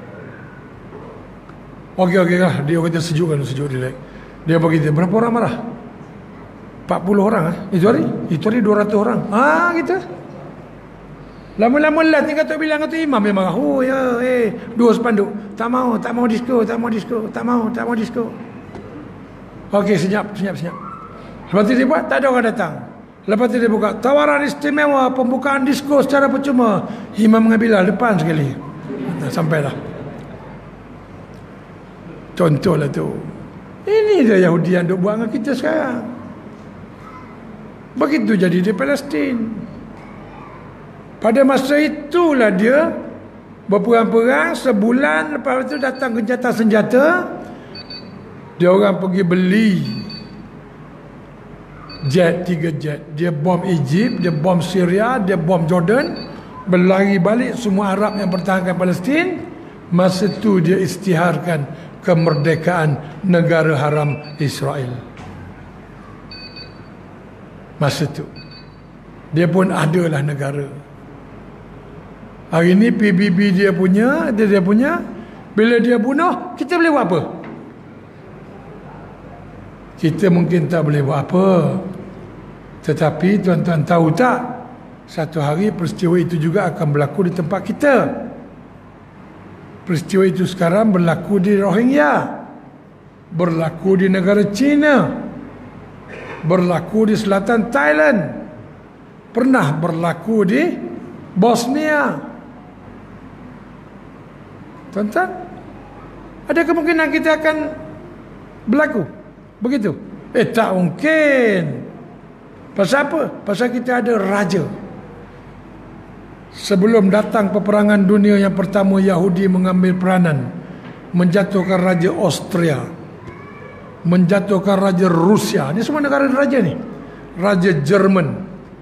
Okey, okey lah. Dia kata sejuk kan, sejuk, relax. Dia bagi dia, berapa orang marah? empat puluh orang ah. Itu hari? Itu hari dua ratus orang. Ah, gitu. Lama-lama lah tinggal tu bilang tu imam memang marah. Oh ya, eh, dua spanduk. Tak mau, tak mau disco, tak mau disco, tak mau, tak mau disco. Okey, senyap, senyap, senyap. Lepas tu dia buat, tak ada orang datang. Lepas tu dia buka, tawaran istimewa pembukaan disco secara percuma. Imam mengambil lah depan sekali. Nah, sampailah. Contoh lah tu. Ini dia Yahudi yang duk buat dengan kita sekarang. Begitu jadi di Palestin. Pada masa itulah dia berperang-perang sebulan, lepas itu datang gencatan senjata. Dia orang pergi beli jet, tiga jet. Dia bom Egypt, dia bom Syria, dia bom Jordan. berlari balik semua Arab yang pertahankan Palestin. Masa tu dia istiharkan kemerdekaan negara haram Israel. Masa tu dia pun adalah negara. Hari ni P B B dia punya, dia, dia punya. Bila dia bunuh, kita boleh buat apa? Kita mungkin tak boleh buat apa. Tetapi tuan-tuan tahu tak, satu hari peristiwa itu juga akan berlaku di tempat kita. Peristiwa itu sekarang berlaku di Rohingya, berlaku di negara China, berlaku di selatan Thailand, pernah berlaku di Bosnia. Tuan-tuan, ada kemungkinan kita akan berlaku begitu? Eh, tak mungkin. Pasal apa? Pasal kita ada raja. Sebelum datang peperangan dunia yang pertama, Yahudi mengambil peranan menjatuhkan Raja Austria, menjatuhkan Raja Rusia. Ini semua negara raja ni. Raja Jerman,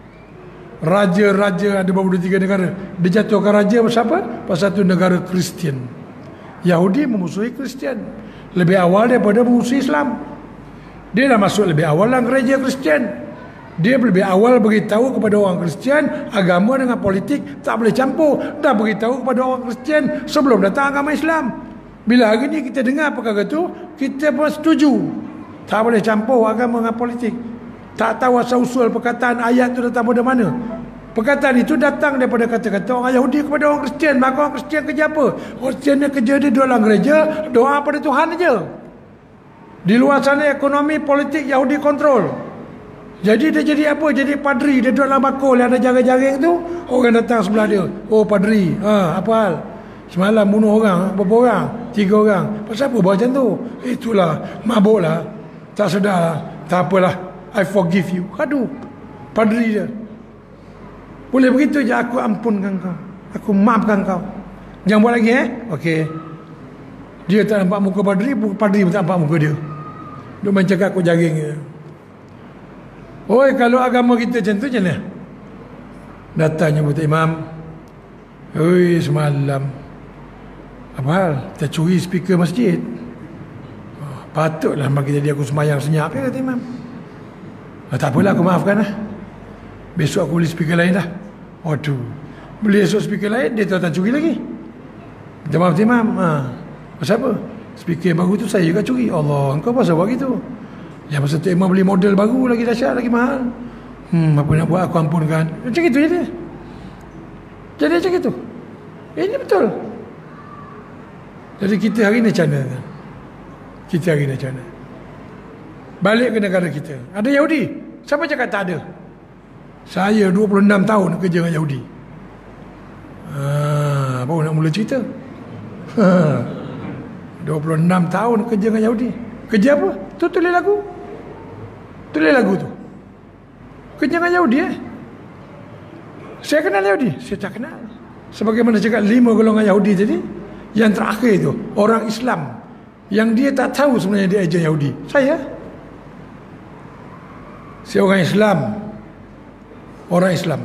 raja-raja, ada beberapa tiga negara. Dijatuhkan raja pasal apa? Pasal itu negara Kristian. Yahudi memusuhi Kristian lebih awal daripada memusuhi Islam. Dia dah masuk lebih awal dalam gereja Kristian. Dia lebih awal beritahu kepada orang Kristian, agama dengan politik tak boleh campur. Dah beritahu kepada orang Kristian sebelum datang agama Islam. Bila hari ni kita dengar perkara tu, kita pun setuju. Tak boleh campur agama dengan politik. Tak tahu asal usul perkataan ayat tu datang dari mana. Perkataan itu datang daripada kata-kata orang Yahudi kepada orang Kristian. Maka orang Kristian kerja apa? Orang Kristian kerja dia dalam gereja, doa pada Tuhan aja. Di luar sana ekonomi, politik Yahudi kontrol. Jadi dia jadi apa? Jadi padri. Dia duduk dalam bakul yang ada jaring-jaring tu. Orang datang sebelah dia. Oh padri, ha, apa hal? Semalam bunuh orang. Berapa orang? Tiga orang. Pasal apa buat macam tu? Itulah, mabuk lah. Tak sedar lah. Tak apalah, I forgive you. Aduh, padri dia. Boleh begitu je, aku ampunkan kau, aku maafkan kau. Jangan buat lagi eh. Okey. Dia tak nampak muka padri, padri pun tak nampak muka dia. Dia main cakap aku jaring je. Oi, kalau agama kita macam tu macam mana? Datangnya Buta Imam. Oi, semalam apa hal? Kita curi speaker masjid. Oh, patutlah bagi jadi aku semayang senyap ya, kata Imam. Oh, tak apalah, aku maafkan lah. Besok aku beli speaker lain dah. Waduh, beli esok speaker lain, dia tak curi lagi. Minta maaf Imam. Ha. Pasal apa? Speaker baru tu saya juga curi. Allah, engkau pasal buat gitu? Yang pasal tu Imam beli model baru, lagi dahsyat, lagi mahal. Hmm, apa nak buat, aku ampunkan. Macam itu je dia. Jadi macam itu. Ini betul. Jadi kita hari ni macam mana? Kita hari ni macam mana? Balik ke negara kita. Ada Yahudi? Siapa cakap tak ada? Saya dua puluh enam tahun kerja dengan Yahudi. Ha, baru nak mula cerita. Ha, dua puluh enam tahun kerja dengan Yahudi. Kerja apa? Tu tulis lagu. Tulis lagu tu. Kerja dengan Yahudi eh? Saya kenal Yahudi? Saya tak kenal. Sebagaimana cakap lima golongan Yahudi tadi, yang terakhir itu orang Islam yang dia tak tahu sebenarnya dia ejen Yahudi. Saya Saya orang Islam. Orang Islam.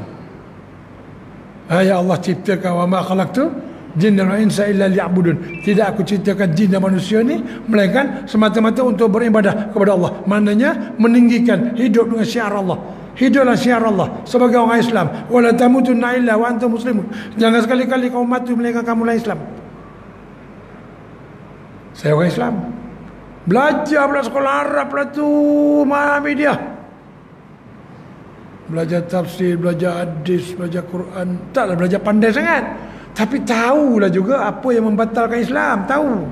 Ya Allah ciptakan wa ma khalaqtu jinna wal insa illa liya'budun. Tidak aku ciptakan jin dan manusia ni melainkan semata-mata untuk beribadah kepada Allah. Maknanya meninggikan hidup dengan syiar Allah. Hiduplah syiar Allah sebagai orang Islam. Wala tamutunna illa wa antum muslimun. Jangan sekali-kali kau mati melainkan kamu lah Islam. Saya orang Islam. Belajar pula sekolah Arab lah tu, mana media. Belajar tafsir, belajar hadis, belajar Quran. Taklah belajar pandai sangat, tapi tahulah juga apa yang membatalkan Islam. Tahu.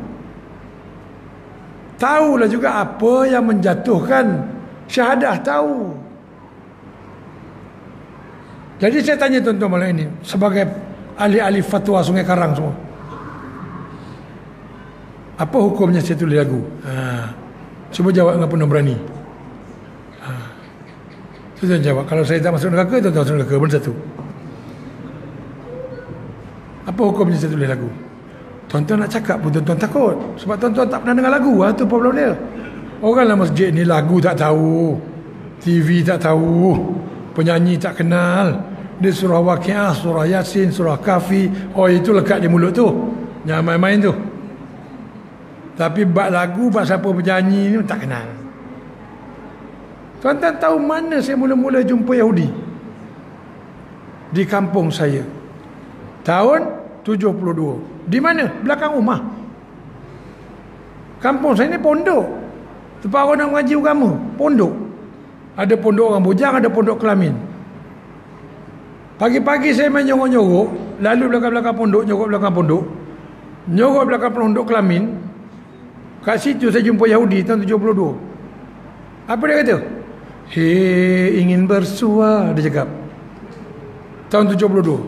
Tahulah juga apa yang menjatuhkan syahadah. Tahu. Jadi saya tanya tuan-tuan malam ini, sebagai ahli-ahli fatwa Sungai Karang semua, apa hukumnya saya tulis lagu? Ha. Cuba jawab dengan penuh berani. Ha. Tuan-tuan jawab. Kalau saya tak masuk neraka, tuan-tuan masuk neraka. Benda satu. Apa hukumnya saya tulis lagu? Tuan-tuan nak cakap pun tuan-tuan takut. Sebab tuan-tuan tak pernah dengar lagu. Ha, tu problem dia. Orang dalam masjid ni lagu tak tahu, T V tak tahu, penyanyi tak kenal, Dia surah Waqiah, surah Yasin, surah Kahfi. Oh, itu lekat di mulut tu. Jangan main-main tu. Tapi bab lagu, bab siapa penyanyi ni tak kenal. Tuan-tuan tahu mana saya mula-mula jumpa Yahudi? Di kampung saya. Tahun tujuh puluh dua. Di mana? Belakang rumah. Kampung saya ni pondok. Tempat orang nak mengaji agama. Pondok. Ada pondok orang bujang, ada pondok kelamin. Pagi-pagi saya main nyorok-nyorok. Lalu belakang-belakang pondok, nyorok belakang pondok. Nyorok belakang pondok kelamin. Kat situ saya jumpa Yahudi tahun tujuh puluh dua. Apa dia kata? Hei, ingin bersua, dia cakap. Tahun tujuh puluh dua.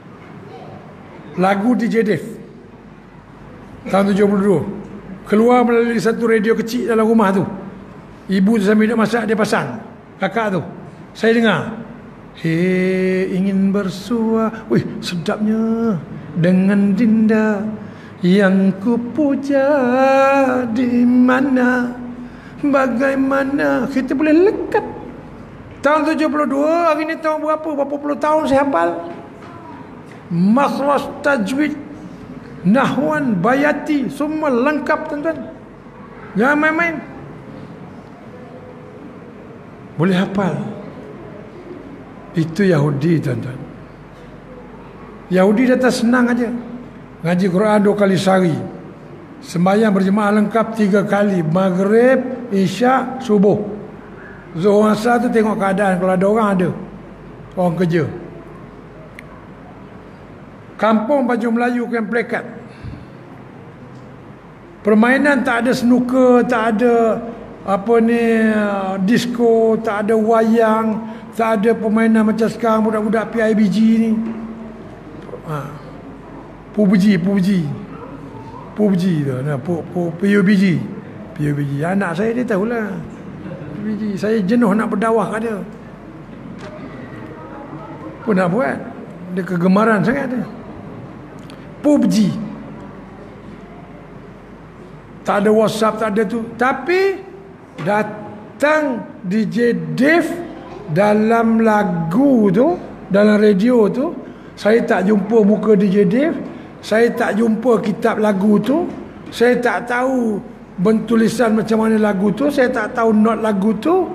Lagu D J Dave. Tahun tujuh puluh dua. Keluar melalui satu radio kecil dalam rumah tu. Ibu tu sambil nak masak, dia pasang. Kakak tu. Saya dengar. Hei, ingin bersua. Wih, sedapnya. Dengan dinda yang kupuja di mana, bagaimana kita boleh lekat. Tahun tujuh puluh dua, hari ni tahun berapa? Berapa puluh tahun saya hafal. Makhras, tajwid, nahwan, bayati, semua lengkap tuan-tuan. Jangan main-main. Boleh hafal. Itu Yahudi tuan-tuan. Yahudi datang senang aja. Ngaji Quran dua kali sehari. Sembahyang berjemaah lengkap tiga kali. Maghrib, Isyak, Subuh. Zuhur asar tu tengok keadaan. Kalau ada orang, ada. Orang kerja. Kampung baju Melayu Camp Plekat. Permainan tak ada snooker, tak ada apa ni disco, tak ada wayang, tak ada permainan macam sekarang budak-budak P I B G ni. Ha. P U B G, P U B G. P U B G tu, nah, P U B G. P U B G. Anak saya dia tahulah. P U B G. Saya jenuh nak berdawah kat dia. Apa nak buat? Dia kegemaran sangat dia. P U B G. Tak ada WhatsApp, tak ada tu. Tapi datang D J Dave dalam lagu tu, dalam radio tu. Saya tak jumpa muka D J Dave. Saya tak jumpa kitab lagu tu. Saya tak tahu bentulisan macam mana lagu tu. Saya tak tahu not lagu tu.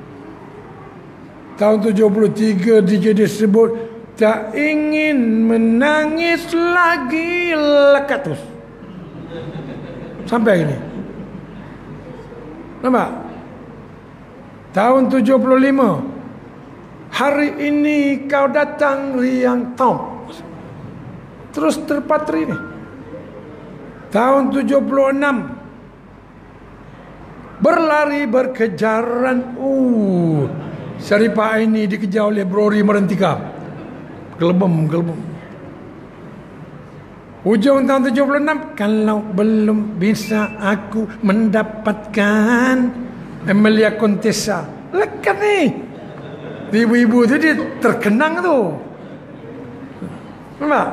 Tahun tujuh puluh tiga D J Dave sebut, tak ingin menangis lagi, lekat terus. Sampai hari ni. Nampak? Tahun tujuh puluh lima. Hari ini kau datang riang tom. Terus terpatri ni. Tahun tujuh puluh enam. Berlari berkejaran. Uh, Syarifah ini dikejar oleh Brori Merentika. Gelebem, gelebem. Hujung tahun tujuh puluh enam. Kalau belum bisa aku mendapatkan Emilia Contessa. Lekat ni. Ibu-ibu tu dia terkenang tu. Nampak?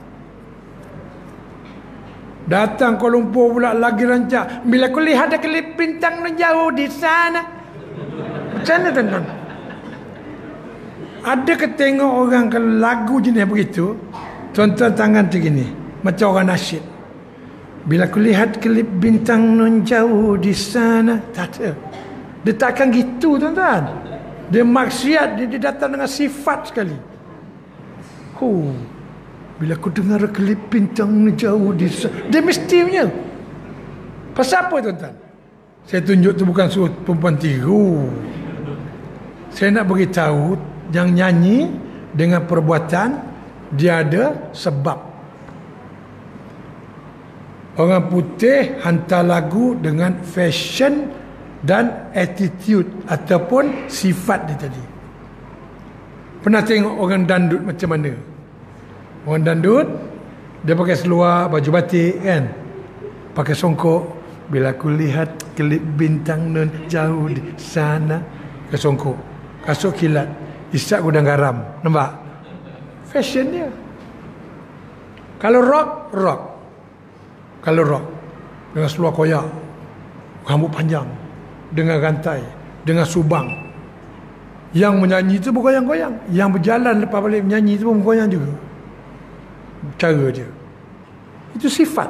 Datang Kuala Lumpur pula lagi rancak. Bila aku lihat ada kelip bintang menjauh di sana. Macam mana tuan-tuan? Ada ke tengok orang kalau lagu jenis begitu, tuan-tuan tangan tu gini, macam orang nasyid. Bila aku lihat kelip bintang menjauh di sana. Tak ada. Dia takkan gitu tuan-tuan. Dia maksiat, dia, dia datang dengan sifat sekali. Oh, bila aku dengar kelip bintang jauh di sana, dia mesti punya. Pasal apa tuan-tuan? Saya tunjuk tu bukan suruh perempuan tiru. Saya nak beritahu yang nyanyi dengan perbuatan dia ada sebab. Orang putih hantar lagu dengan fashion dan attitude ataupun sifat dia tadi. Pernah tengok orang dandut macam mana? Orang dandut dia pakai seluar, baju batik kan, pakai songkok. Bila aku lihat kelip bintang nun jauh di sana, ke songkok, kasut kilat, isap gudang garam. Nampak? Fashion dia. Kalau rock, rock. Kalau rock dengan seluar koyak, rambut panjang, dengan rantai, dengan subang. Yang menyanyi itu bergoyang-goyang, yang berjalan lepas balik menyanyi itu pun bergoyang juga. Cara dia itu sifat.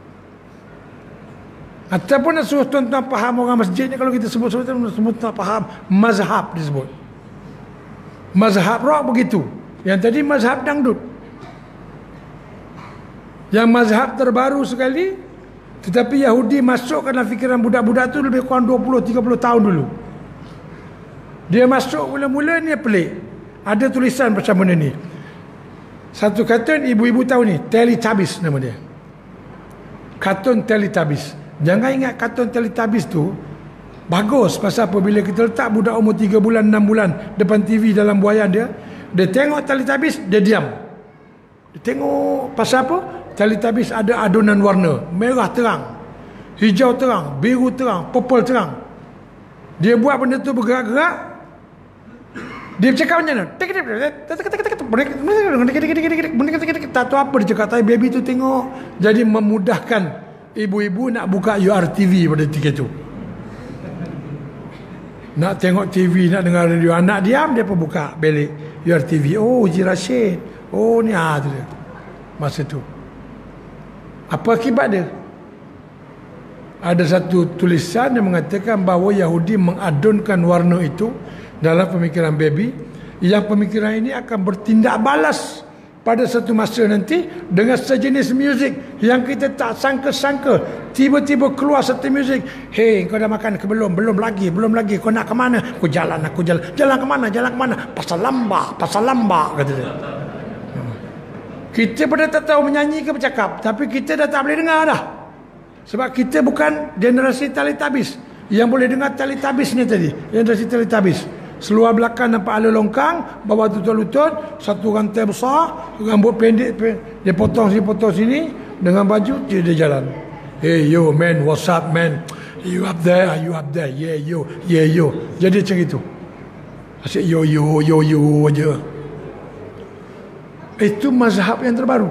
Ataupun nak suruh tuan-tuan faham orang masjid ni, kalau kita sebut-sebut semua tak faham, mazhab disebut. Mazhab rock begitu. Yang tadi mazhab dangdut. Yang mazhab terbaru sekali, tetapi Yahudi masuk dalam fikiran budak-budak tu lebih kurang dua puluh tiga puluh tahun dulu. Dia masuk mula-mula ni pelik. Ada tulisan macam benda ni. Satu kartun, ibu-ibu tahu ni, Teletubbies nama dia. Kartun Teletubbies. Jangan ingat kartun Teletubbies tu bagus, pasal apa, bila kita letak budak umur tiga bulan enam bulan depan T V dalam buayan dia, dia tengok Teletubbies, dia diam. Dia tengok pasal apa? Teletubbies ada adunan warna, merah terang, hijau terang, biru terang, purple terang. Dia buat benda tu bergerak-gerak. Dia cakap macam mana? Tak tahu apa dia cakap, tapi baby tu tengok. Jadi memudahkan ibu-ibu nak buka U R T V pada ketika tu. Nak tengok T V, nak dengar radio. Anak diam, dia pun buka belik U R T V. Oh, Haji Rashid. Oh, ni ah tu dia. Masa tu. Apa akibat dia? Ada satu tulisan yang mengatakan bahawa Yahudi mengadunkan warna itu dalam pemikiran baby, yang pemikiran ini akan bertindak balas pada satu masa nanti dengan sejenis muzik yang kita tak sangka-sangka. Tiba-tiba keluar satu muzik, hey, kau dah makan ke belum? Belum lagi, belum lagi. Kau nak ke mana? Aku jalan, aku jalan. Jalan ke mana? Jalan ke mana? Pasal lambak, pasal lambak, kata dia. Kita pada tak tahu menyanyi ke bercakap, tapi kita dah tak boleh dengar dah. Sebab kita bukan generasi Teletubbies yang boleh dengar Teletubbies ni tadi. Generasi Teletubbies, seluar belakang nampak ala longkang, bawah tutup lutut, satu rantai besar, rambut pendek, dia potong sini potong sini, dengan baju dia, dia jalan. Hey yo man, what's up man? You up there? Are you up there? Yeah yo, yeah yo. Jadi macam itu. Asyik yo yo yo yo aja. Itu mazhab yang terbaru.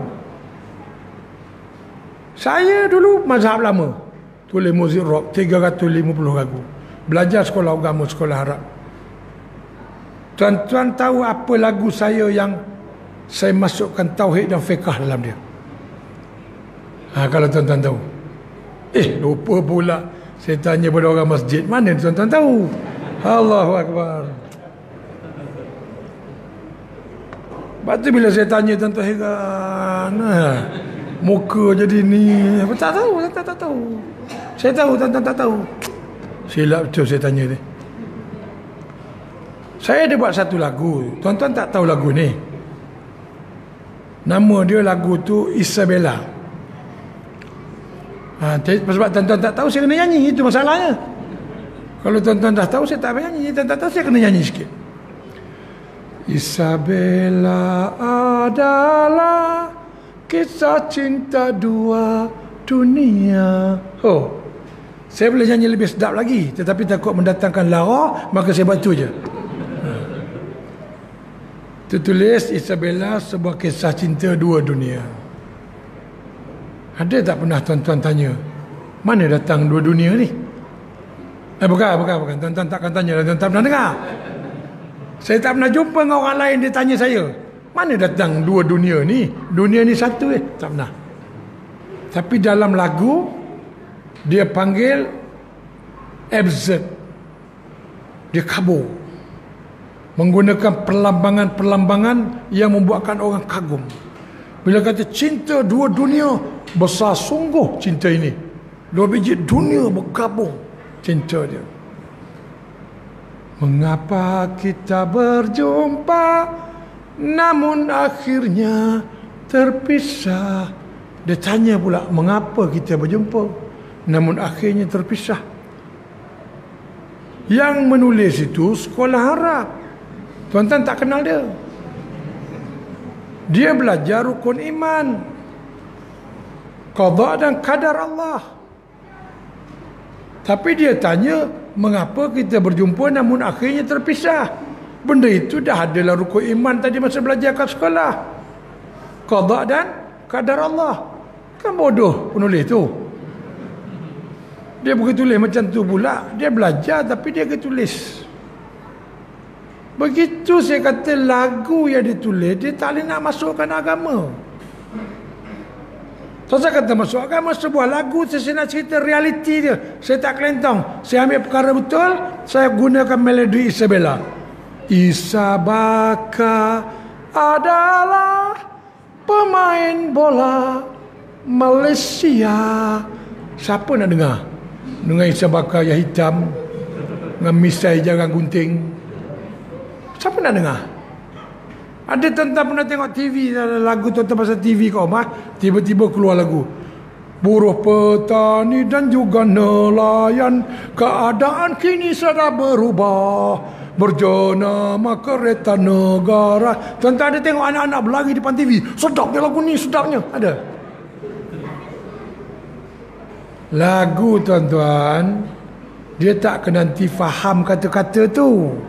Saya dulu mazhab lama, tulis muzik rock tiga ratus lima puluh lagu. Belajar sekolah agama, sekolah Arab. Tuan-tuan tahu apa lagu saya yang saya masukkan tauhid dan fiqh dalam dia? Ha, kalau tuan-tuan tahu. Eh, lupa pula. Saya tanya pada orang masjid, mana tuan-tuan tahu? Allahu Akbar. Lepas tu bila saya tanya, tuan-tuan heran. Ha, muka jadi ni. Apa tak tahu, tuan-tuan tak tahu. Saya tahu, tuan-tuan tak tahu. Silap betul saya tanya ni. Saya ada buat satu lagu. Tuan-tuan tak tahu lagu ni. Nama dia lagu tu Isabella. Ha, sebab tuan-tuan tak tahu, saya kena nyanyi. Itu masalahnya. Kalau tuan-tuan dah tahu, saya tak payah nyanyi. Tuan-tuan tahu, saya kena nyanyi sikit. Isabella adalah kisah cinta dua dunia. Oh, saya boleh nyanyi lebih sedap lagi, tetapi takut mendatangkan lara, maka saya buat tu je. Tertulis Isabella sebuah kisah cinta dua dunia. Ada tak pernah tuan-tuan tanya, mana datang dua dunia ni? Eh bukan, bukan, bukan. Tuan-tuan takkan tanya, tuan-tuan pernah dengar. Saya tak pernah jumpa dengan orang lain dia tanya saya, mana datang dua dunia ni? Dunia ni satu eh? Tak pernah. Tapi dalam lagu dia panggil absurd. Dia kabur. Menggunakan perlambangan-perlambangan yang membuatkan orang kagum. Bila kata cinta dua dunia, besar sungguh cinta ini. Dua biji dunia bergabung cinta dia. Mengapa kita berjumpa namun akhirnya terpisah? Dia tanya pula, mengapa kita berjumpa namun akhirnya terpisah? Yang menulis itu sekolah Arab. Tuan-tuan tak kenal dia. Dia belajar rukun iman, qada dan qadar Allah. Tapi dia tanya, mengapa kita berjumpa namun akhirnya terpisah? Benda itu dah adalah rukun iman tadi masa belajar kat sekolah. Qada dan qadar Allah. Kan bodoh penulis tu. Dia pergi tulis macam tu pula. Dia belajar tapi dia pergi tulis. Begitu saya kata lagu yang ditulis, dia tak boleh nak masukkan agama. So, saya kata masuk agama sebuah lagu, saya nak cerita realiti dia. Saya tak kelentong. Saya ambil perkara betul, saya gunakan melodi Isabella. Isabaka adalah pemain bola Malaysia. Siapa nak dengar? Dengan Isabaka yang hitam, dengan misai jangan gunting. Siapa nak dengar? Ada tuan-tuan pernah tengok T V, lagu tuan-tuan pasal T V kau mah, tiba-tiba keluar lagu buruh petani dan juga nelayan, keadaan kini sudah berubah, berjenama kereta negara. Tuan-tuan ada tengok anak-anak berlari depan T V, sedap dia lagu ni, sedapnya. Ada lagu tuan-tuan, dia tak kena nanti faham kata-kata tu.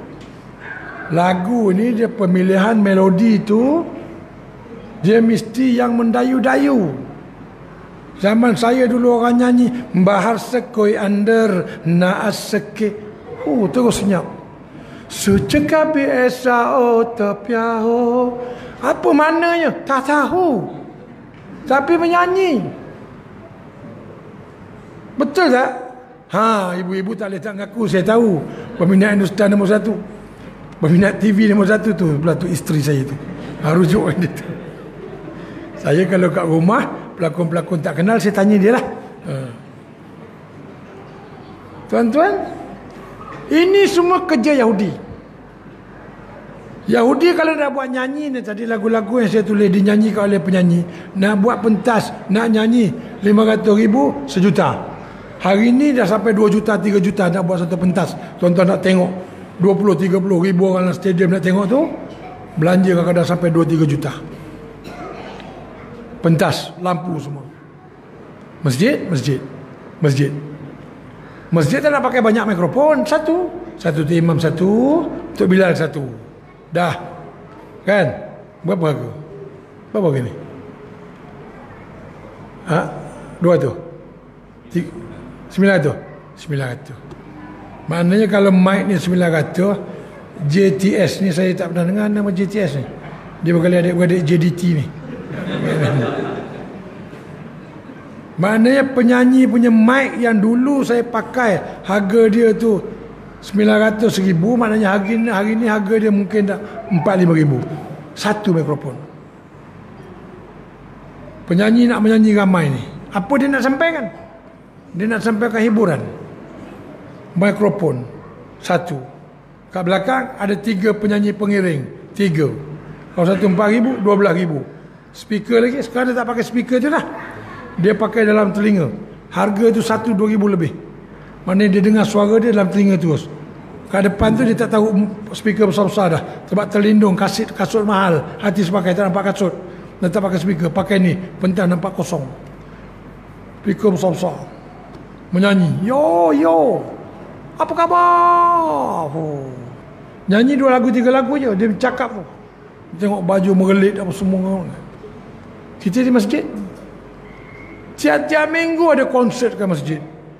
Lagu ni dia pemilihan melodi tu dia mesti yang mendayu-dayu. Zaman saya dulu orang nyanyi bahar sekoi under naas seke. Oh, terus senyap. Seceka biasa oh tepiaho. Apa maknanya? Tak tahu. Tapi menyanyi. Betul tak? Ha, ibu-ibu tak boleh tak ngaku, saya tahu. Peminat Hindustan nombor satu. Peminat T V nombor satu tu, belah tu isteri saya tu. Ha, rujuk dia tu. Saya kalau kat rumah, pelakon-pelakon tak kenal, saya tanya dia lah. Ha. Tuan-tuan, ini semua kerja Yahudi. Yahudi kalau nak buat nyanyi ni, tadi lagu-lagu yang saya tulis dinyanyikan oleh penyanyi, nak buat pentas, nak nyanyi lima ratus ribu, sejuta. Hari ni dah sampai dua juta, tiga juta nak buat satu pentas. Tuan-tuan nak tengok dua puluh tiga puluh ribu orang dalam stadium nak tengok tu, belanja kadang-kadang sampai dua tiga juta. Pentas, lampu semua. Masjid, masjid, masjid. Masjid tak nak pakai banyak mikrofon, satu. Satu tu imam satu, Tok Bilal satu. Dah. Kan? Berapa harga? Berapa harga ni? Ha? Dua tu? Tiga, sembilan tu? Sembilan ratus. Maknanya kalau mic ni sembilan ratus, J T S ni saya tak pernah dengar nama J T S ni. Dia berkali adik-beradik J D T ni. Maknanya penyanyi punya mic yang dulu saya pakai, harga dia tu sembilan ratus ribu, maknanya hari ni, hari ni harga dia mungkin dah empat lima ribu. Satu mikrofon. Penyanyi nak menyanyi ramai ni. Apa dia nak sampaikan? Dia nak sampaikan hiburan. Mikrofon satu. Kat belakang ada tiga penyanyi pengiring. Tiga. Kalau satu empat ribu, dua belas ribu. Speaker lagi. Sekarang dia tak pakai speaker tu dah. Dia pakai dalam telinga. Harga tu satu dua ribu lebih. Maknanya dia dengar suara dia dalam telinga terus. Kat depan tu dia tak tahu speaker besar-besar dah. Sebab terlindung kasut, kasut mahal. Hati sepakai tak nampak kasut. Dan tak pakai speaker. Pakai ni. Pentas nampak kosong. Speaker besar-besar. Menyanyi. Yo, yo. Apa khabar? Oh. Nyanyi dua lagu, tiga lagu je. Dia bercakap tu. Tengok baju merelit apa semua. Kita di masjid. Tiap-tiap minggu ada konsert kat masjid.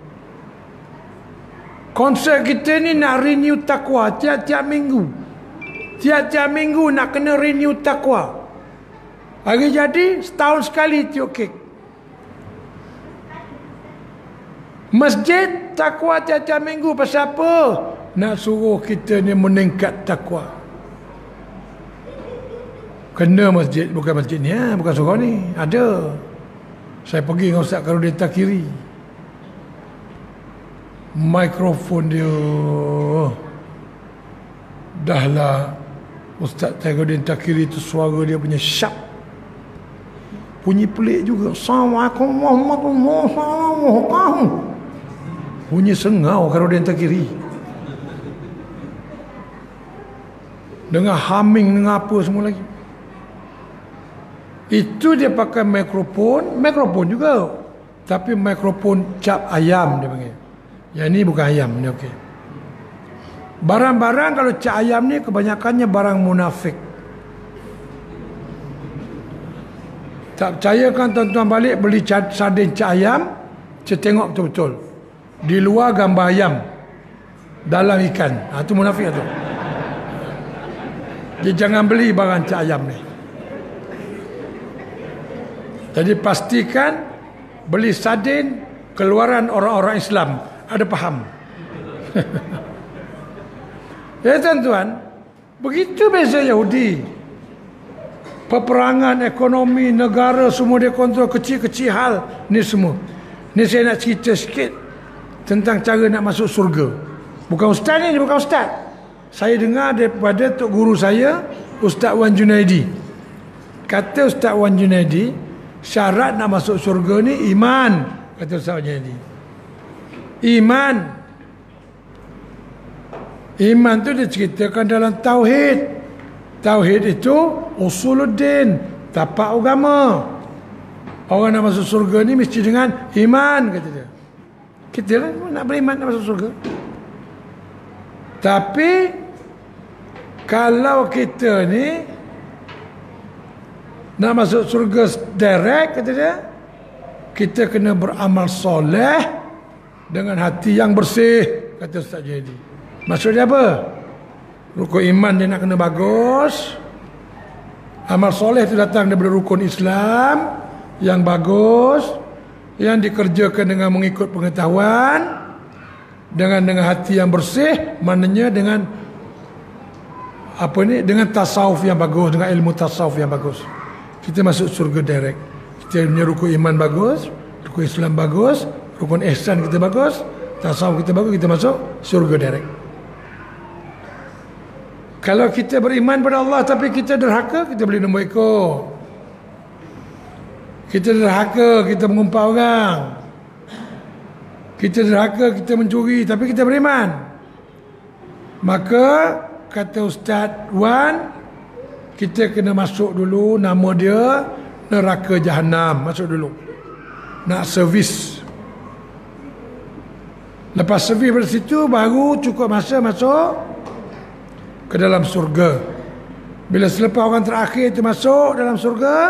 Konsert kita ni nak renew takwa. Tiap-tiap minggu. Tiap-tiap minggu nak kena renew takwa. Hari jadi setahun sekali tiup kek. Masjid takwa tiap-tiap minggu. Pasal apa? Nak suruh kita ni meningkat takwa. Kena masjid. Bukan masjid ni ha? Bukan surau ni. Ada. Saya pergi dengan Ustaz Karudin Takiri. Mikrofon dia dahlah Ustaz Karudin Takiri tu suara dia punya sharp. Bunyi pelik juga. Assalamualaikum warahmatullahi wabarakatuh. Bunyi sengau Karudin Takiri. Dengar humming, dengar apa semua lagi. Itu dia pakai mikrofon, mikrofon juga. Tapi mikrofon cap ayam dia panggil. Yang ni bukan ayam ni, okey. Barang-barang kalau cap ayam ni kebanyakannya barang munafik. Tak percaya kan tuan-tuan balik beli sardin cap ayam, saya tengok betul-betul. Di luar gambar ayam, dalam ikan. Ha, tu munafik tu. Dia jangan beli barang cak ayam ni. Jadi pastikan beli sardin keluaran orang-orang Islam. Ada faham? Ya tuan-tuan, begitu beza Yahudi. Peperangan, ekonomi, negara semua dia kontrol, kecil-kecil hal ni semua. Ni saya nak cerita sikit tentang cara nak masuk surga. Bukan ustaz ni, bukan ustaz. Saya dengar daripada tok guru saya, Ustaz Wan Junaidi. Kata Ustaz Wan Junaidi, syarat nak masuk surga ni iman. Kata Ustaz Wan Junaidi, iman. Iman tu diceritakan dalam Tauhid. Tauhid itu usuluddin, tapak agama. Orang nak masuk surga ni mesti dengan iman, kata dia. Kita lah nak beriman nak masuk surga. Tapi kalau kita ni nak masuk surga direct, kata dia, kita kena beramal soleh dengan hati yang bersih, kata Ustaz Jadi. Maksudnya apa? Rukun iman dia nak kena bagus. Amal soleh itu datang daripada rukun Islam yang bagus, yang dikerjakan dengan mengikut pengetahuan, dengan dengan hati yang bersih, maknanya dengan apa ni, dengan tasawuf yang bagus, dengan ilmu tasawuf yang bagus. Kita masuk surga direct. Kita punya rukun iman bagus, rukun Islam bagus, rukun ihsan kita bagus, tasawuf kita bagus, kita masuk surga direct. Kalau kita beriman pada Allah tapi kita derhaka, kita boleh nombor ekor. Kita derhaka, kita mengumpat orang. Kita derhaka, kita mencuri, tapi kita beriman. Maka kata Ustaz Wan, kita kena masuk dulu, nama dia neraka Jahanam. Masuk dulu, nak servis. Lepas servis dari situ, baru cukup masa masuk ke dalam surga. Bila selepas orang terakhir itu masuk dalam surga,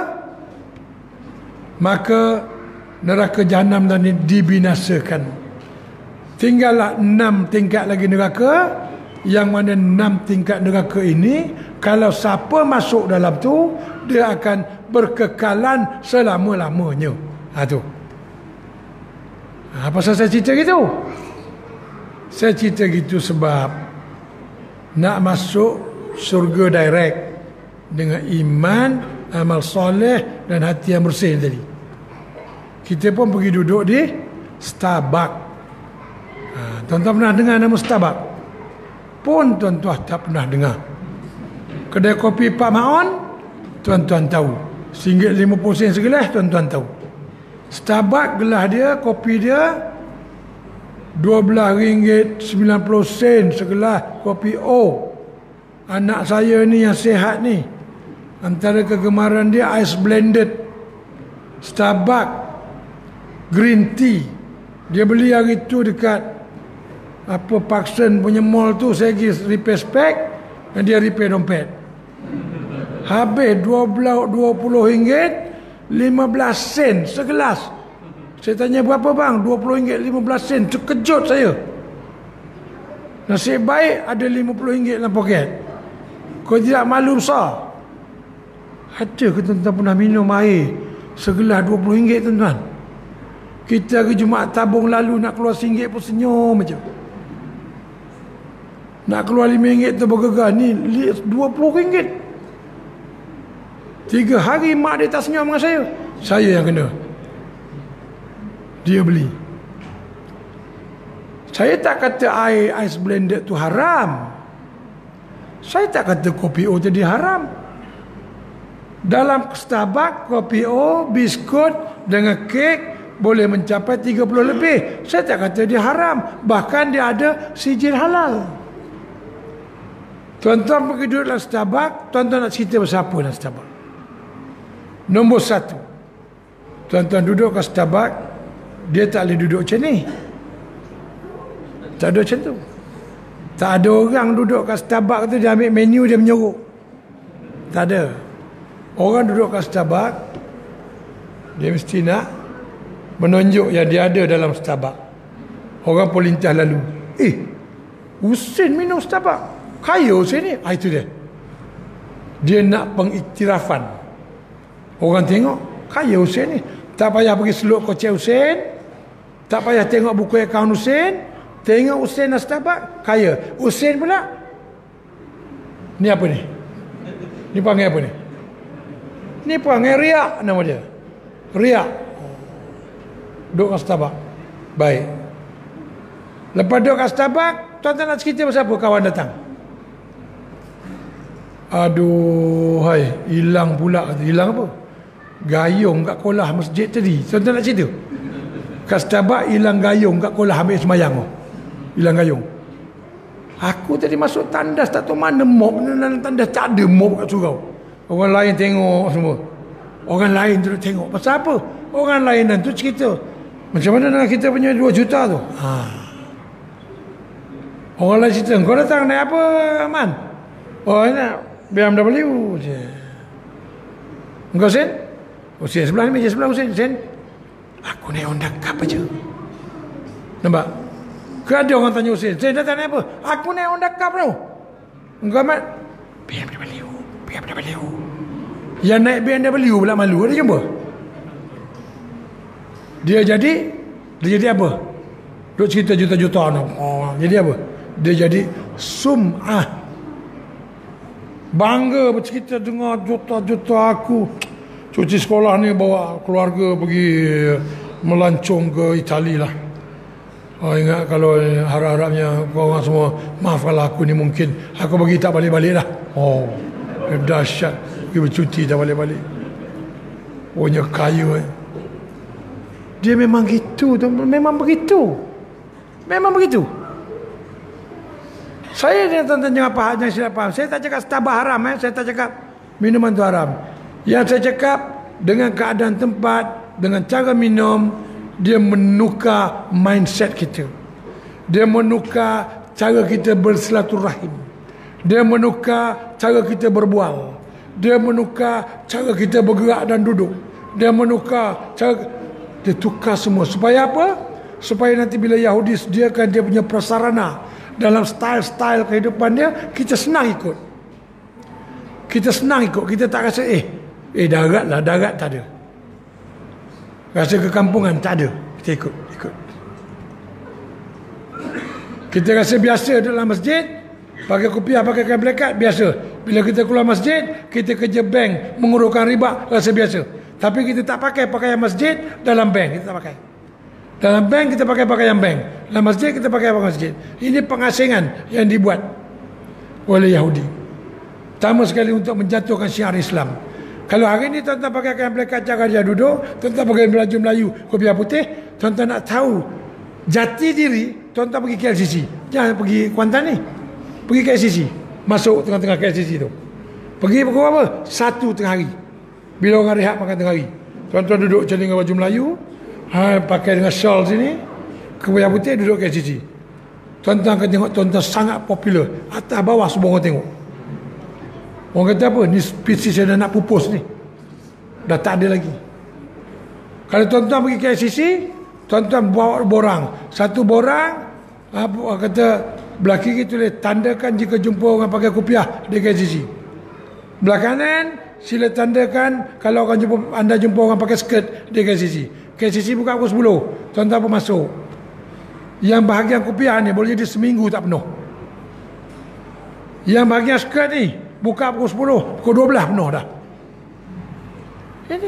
maka neraka Jahanam tadi dibinasakan. Tinggallah enam tingkat lagi neraka, yang mana enam tingkat neraka ini, kalau siapa masuk dalam tu, dia akan berkekalan selama-lamanya. Ha tu. Ha, pasal saya cerita gitu? Saya cerita gitu sebab nak masuk surga direct dengan iman, amal soleh dan hati yang bersih tadi. Kita pun pergi duduk di Starbucks. Ha, tuan-tuan pernah dengar nama Starbucks? Pun tuan-tuan tak pernah dengar. Kedai kopi Pak Maon, tuan-tuan tahu. Singgit lima puluh sen segelas, tuan-tuan tahu. Starbucks gelas dia, kopi dia dua belas ringgit sembilan puluh sen segelas kopi O. Anak saya ni yang sihat ni, antara kegemaran dia ice blended Starbucks green tea. Dia beli hari tu dekat apa Parkson punya mall tu. Saya pergi repair spek dan dia repair dompet. Habis dua puluh ringgit lima belas sen segelas. Saya tanya, berapa bang? dua puluh ringgit lima belas sen. Terkejut saya. Nasib baik ada lima puluh ringgit dalam poket. Kau tidak malu besar? Ada ke tuan-tuan pernah minum air segelas dua puluh ringgit tuan-tuan? Kita hari Jumaat tabung lalu nak keluar singgit pun senyum macam. Nak keluar lima ringgit tu bergegar. Ni dua puluh ringgit. Tiga hari mak dia tak senyum dengan saya. Saya yang kena. Dia beli. Saya tak kata air ice blended tu haram. Saya tak kata kopi O jadi haram. Dalam Starbucks, kopi O, biskut dengan kek boleh mencapai tiga puluh lebih. Saya tak kata dia haram. Bahkan dia ada sijil halal. Tuan-tuan pergi duduk dalam Starbucks, tuan-tuan nak cerita pasal apa dalam Starbucks? Nombor satu, tuan-tuan duduk kat Starbucks, dia tak boleh duduk macam ni. Tak ada macam tu. Tak ada orang duduk kat Starbucks tu, dia ambil menu, dia menyuruh. Tak ada. Orang duduk kat Starbucks, dia mesti nak menunjuk yang dia ada dalam Starbucks. Orang pun lintas lalu. Eh, Husin minum Starbucks. Kaya Husin ni. Ah, itu dia. Dia nak pengiktirafan. Orang tengok, kaya Husin ni. Tak payah pergi seluk kocek Husin, tak payah tengok buku akaun Husin, tengok Husin Nastabak, kaya. Husin pula, ni apa ni? Ni panggil apa ni? Ni panggil riak nama dia. Riak. Duduk kat Starbucks. Baik. Lepas duduk kat Starbucks, tuan-tuan nak cerita pasal apa kawan datang? Aduh, hai, hilang pula. Hilang apa? Gayung kat kolah masjid tadi. Tuan-tuan nak cerita? Kat Starbucks hilang gayung kat kolah ambil semayang. Hilang gayung. Aku tadi masuk tandas tak tahu mana mop. Tandas tak ada mop kat surau. Orang lain tengok semua. Orang lain tu tengok. Pasal apa? Orang lain tu cerita. Macam mana dengan kita punya dua juta tu? Ha. Orang lain cerita. Kau datang naik apa, Man? Oh, nak B M W je. Engkau Sen? Husin sebelah ni, meja sebelah Husin. Sen? Aku naik Honda Cup aja. Nampak? Ke ada orang tanya Husin, Sen datang naik apa? Aku naik Honda Cup tu. Engkau Mat? B M W. B M W. Yang naik B M W pula malu. Ada jumpa? Dia jadi, dia jadi apa? Duk cerita juta-juta ni. Oh, jadi apa? Dia jadi sum'ah. Bangga bercerita dengar juta-juta aku. Cuci sekolah ni bawa keluarga pergi melancong ke Itali lah. Oh, ingat kalau harap-harapnya korang semua maafkanlah aku ni, mungkin aku bagi tak balik-balik lah. Oh, dahsyat. Pergi bercuti tak balik-balik. Punya kaya eh. Dia memang gitu, memang begitu. Memang begitu. Saya ni tuan-tuan jangan faham, jangan silap faham. Saya tak cakap Starbucks haram, eh. Saya tak cakap minuman tu haram. Yang saya cakap dengan keadaan tempat, dengan cara minum, dia menukar mindset kita. Dia menukar cara kita bersilaturahim. Dia menukar cara kita berbual. Dia menukar cara kita bergerak dan duduk. Dia menukar cara, dia tukar semua. Supaya apa? Supaya nanti bila Yahudi sediakan dia punya prasarana dalam style-style kehidupan dia, kita senang ikut. Kita senang ikut. Kita tak rasa eh eh darat lah, darat tak ada. Rasa kekampungan tak ada. Kita ikut, ikut. Kita rasa biasa dalam masjid, pakai kopiah, pakai kain pelekat, biasa. Bila kita keluar masjid, kita kerja bank, menguruskan riba, rasa biasa. Tapi kita tak pakai pakaian masjid dalam bank, kita tak pakai. Dalam bank kita pakai pakaian bank, dalam masjid kita pakai pakaian masjid. Ini pengasingan yang dibuat oleh Yahudi. Pertama sekali untuk menjatuhkan syiar Islam. Kalau hari ini tuan-tuan pakai kain pelekat cara dia duduk, tuan-tuan pakai baju Melayu, kopiah putih, tuan-tuan nak tahu jati diri, tuan-tuan pergi K L C C. Jangan pergi Kuantan ni. Pergi K L C C. Masuk tengah-tengah K L C C tu. Pergi pukul apa? Satu tengah hari. Bila orang rehat makan tengah hari, tuan-tuan duduk macam dengan baju Melayu, ha, pakai dengan shawl sini, kopiah putih, duduk K L C C. Tuan-tuan akan tengok tuan-tuan sangat popular. Atas bawah semua orang tengok. Orang kata apa? Ni spesies yang dah nak pupus ni. Dah tak ada lagi. Kalau tuan-tuan pergi K L C C, tuan-tuan bawa borang. Satu borang, apa kata, belah kiri tulis, tandakan jika jumpa orang pakai kopiah di K L C C. Belah kanan, sila tandakan kalau orang jumpa, anda jumpa orang pakai skirt di K L C C. K L C C buka pukul sepuluh. Tuan-tuan pun masuk. Yang bahagian kopiah ni boleh jadi seminggu tak penuh. Yang bahagian skirt ni buka pukul sepuluh, pukul dua belas penuh dah. Ini.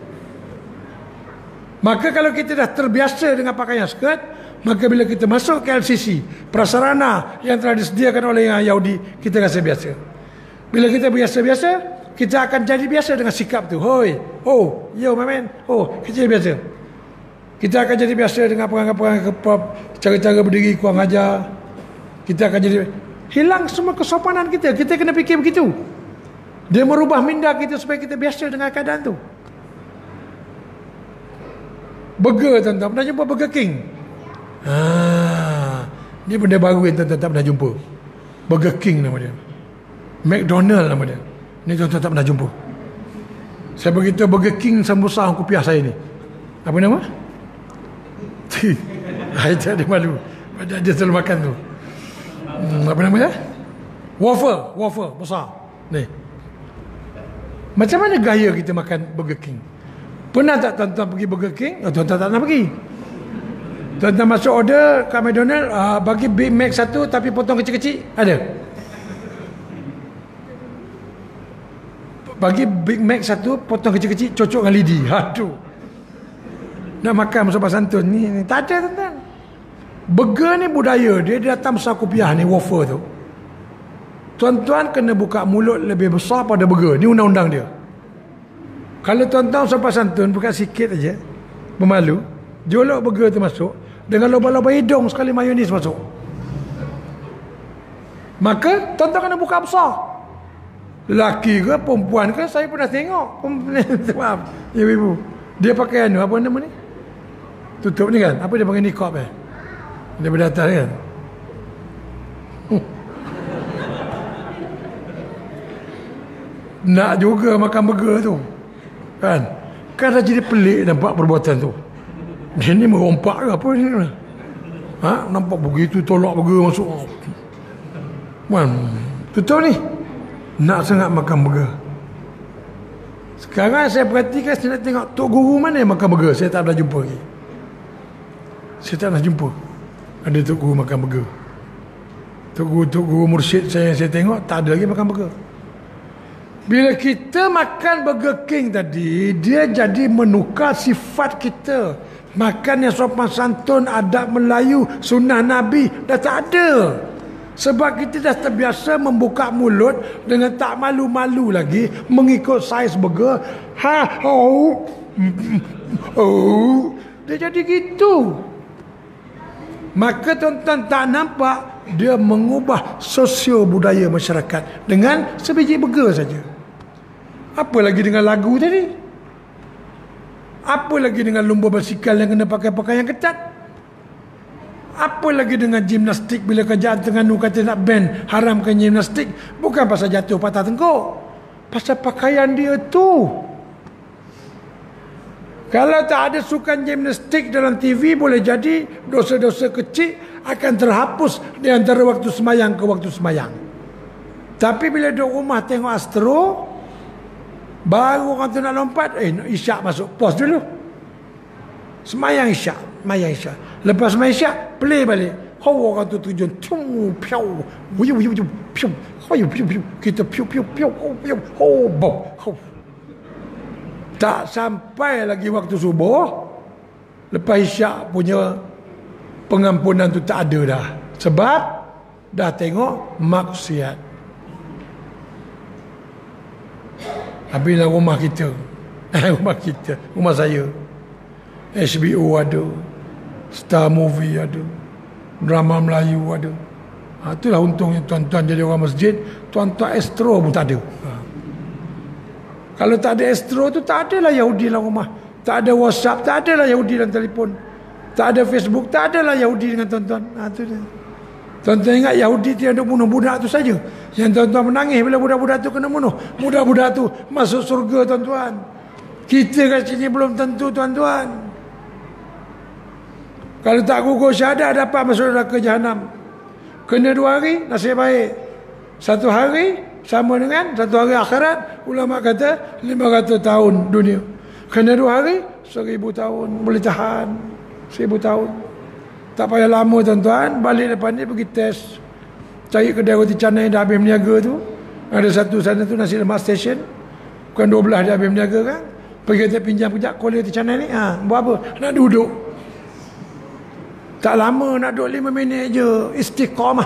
Maka kalau kita dah terbiasa dengan pakaian skirt, maka bila kita masuk ke K L C C, prasarana yang telah disediakan oleh Yahudi, kita rasa biasa. Bila kita biasa-biasa, kita akan jadi biasa dengan sikap tu. Hoi, oh, yo my man, oh, kita jadi biasa. Kita akan jadi biasa dengan perangai-perangai, cara-cara berdiri kurang ajar. Kita akan jadi, hilang semua kesopanan kita. Kita kena fikir begitu. Dia merubah minda kita supaya kita biasa dengan keadaan tu. Burger, tuan-tuan, pernah jumpa Burger King? Ha, ni benda baru yang tuan-tuan tak pernah jumpa. Burger King nama dia. McDonald nama dia. Ni tuan-tuan tak pernah jumpa. Saya beritahu Burger King sambusa kopiah saya ni. Apa nama? Saya tak ada malu. Padahal dia selalu makan tu. Hmm, apa nama dia? Waffle, waffle besar. Ni. Macam mana gaya kita makan Burger King? Pernah tak tuan-tuan pergi Burger King? Oh, tuan-tuan tak nak pergi. Tuan-tuan masuk order kat McDonald, uh, bagi Big Mac satu tapi potong kecil-kecil, ada? Bagi Big Mac satu potong kecil-kecil, cocok dengan lidi. Aduh, nak makan sopan santun ni, ni. Tak ada, tuan-tuan. Burger ni budaya dia, dia datang besar kopiah ni, wafer tu. Tuan-tuan kena buka mulut lebih besar pada burger. Ni undang-undang dia. Kalau tuan-tuan sopan santun buka sikit aja, pemalu, jolok burger tu masuk dengan loba-loba hidung sekali mayonis masuk, maka tuan-tuan kena buka besar. Lelaki ke perempuan ke, saya pernah tengok maaf ibu-ibu, dia pakai anu, apa nama ni, tutup ni kan, apa dia pakai niqab eh, daripada atas kan. Nak juga makan burger tu kan. Kan dah jadi pelik nampak perbuatan tu. Dia ni merompak ke apa ni? Ha? Nampak begitu tolak burger masuk. Man, tutup ni. Nak sangat makan burger. Sekarang saya perhatikan, saya nak tengok Tok Guru mana yang makan burger. Saya tak pernah jumpa lagi. Saya tak pernah jumpa ada Tok Guru makan burger. Tok Guru, Tok Guru mursyid saya yang saya tengok tak ada lagi makan burger. Bila kita makan Burger King tadi, dia jadi menukar sifat kita. Makan yang sopan santun, adab Melayu, sunnah Nabi dah tak ada. Sebab kita dah terbiasa membuka mulut dengan tak malu-malu lagi mengikut saiz burger. Ha, oh, oh, dia jadi gitu. Maka tuan-tuan tak nampak dia mengubah sosio budaya masyarakat dengan sebiji burger saja. Apa lagi dengan lagu tadi? Apa lagi dengan lumba basikal yang kena pakai pakaian ketat? Apa lagi dengan gimnastik bila kerajaan Terengganu kata nak ban, haramkan gimnastik? Bukan pasal jatuh patah tengkuk, pasal pakaian dia tu. Kalau tak ada sukan gimnastik dalam T V, boleh jadi dosa-dosa kecil akan terhapus di antara waktu semayang ke waktu semayang. Tapi bila duduk rumah tengok Astro, baru orang tu nak lompat, eh isyak masuk, pause dulu, semayang isyak, semayang isyak. Lepas semayang isyak, play balik. How orang tu tujuan, piu piu, piu piu piu, piu piu piu, kita piu piu piu, piu, oh boh, tak sampai lagi waktu subuh, lepas isyak punya pengampunan tu tak ada dah. Sebab dah tengok maksiat. Habislah rumah kita, rumah kita, rumah saya, H B O ada, Star Movie ada, drama Melayu ada. Ha, itulah untungnya tuan-tuan jadi orang masjid. Tuan-tuan Astro pun tak ada. Ha. Kalau tak ada Astro tu, tak adalah Yahudi dalam rumah. Tak ada WhatsApp, tak adalah Yahudi dalam telefon. Tak ada Facebook, tak adalah Yahudi dengan tuan-tuan. Ha, tu dia. Tuan-tuan ingat Yahudi tu yang duk bunuh budak tu saja. Yang tuan-tuan menangis bila budak-budak tu kena bunuh. Budak-budak tu masuk surga, tuan-tuan. Kita kat sini belum tentu, tuan-tuan. Kalau tak gugur syahadah, dapat masuk neraka jahanam. Kena dua hari, nasib baik. Satu hari sama dengan satu hari akhirat. Ulama kata lima ratus tahun dunia. Kena dua hari, seribu tahun. Boleh tahan seribu tahun. Tak payah lama, tuan-tuan. Balik depan ni pergi test, cari kedai roti canai dah habis berniaga tu. Ada satu sana tu, nasi lemak station. Bukan dua belas dah habis berniaga kan. Pergi kata pinjam kejap kuali roti canai ni. Ha, buat apa? Nak duduk. Tak lama, nak duduk lima minit je. Istiqamah.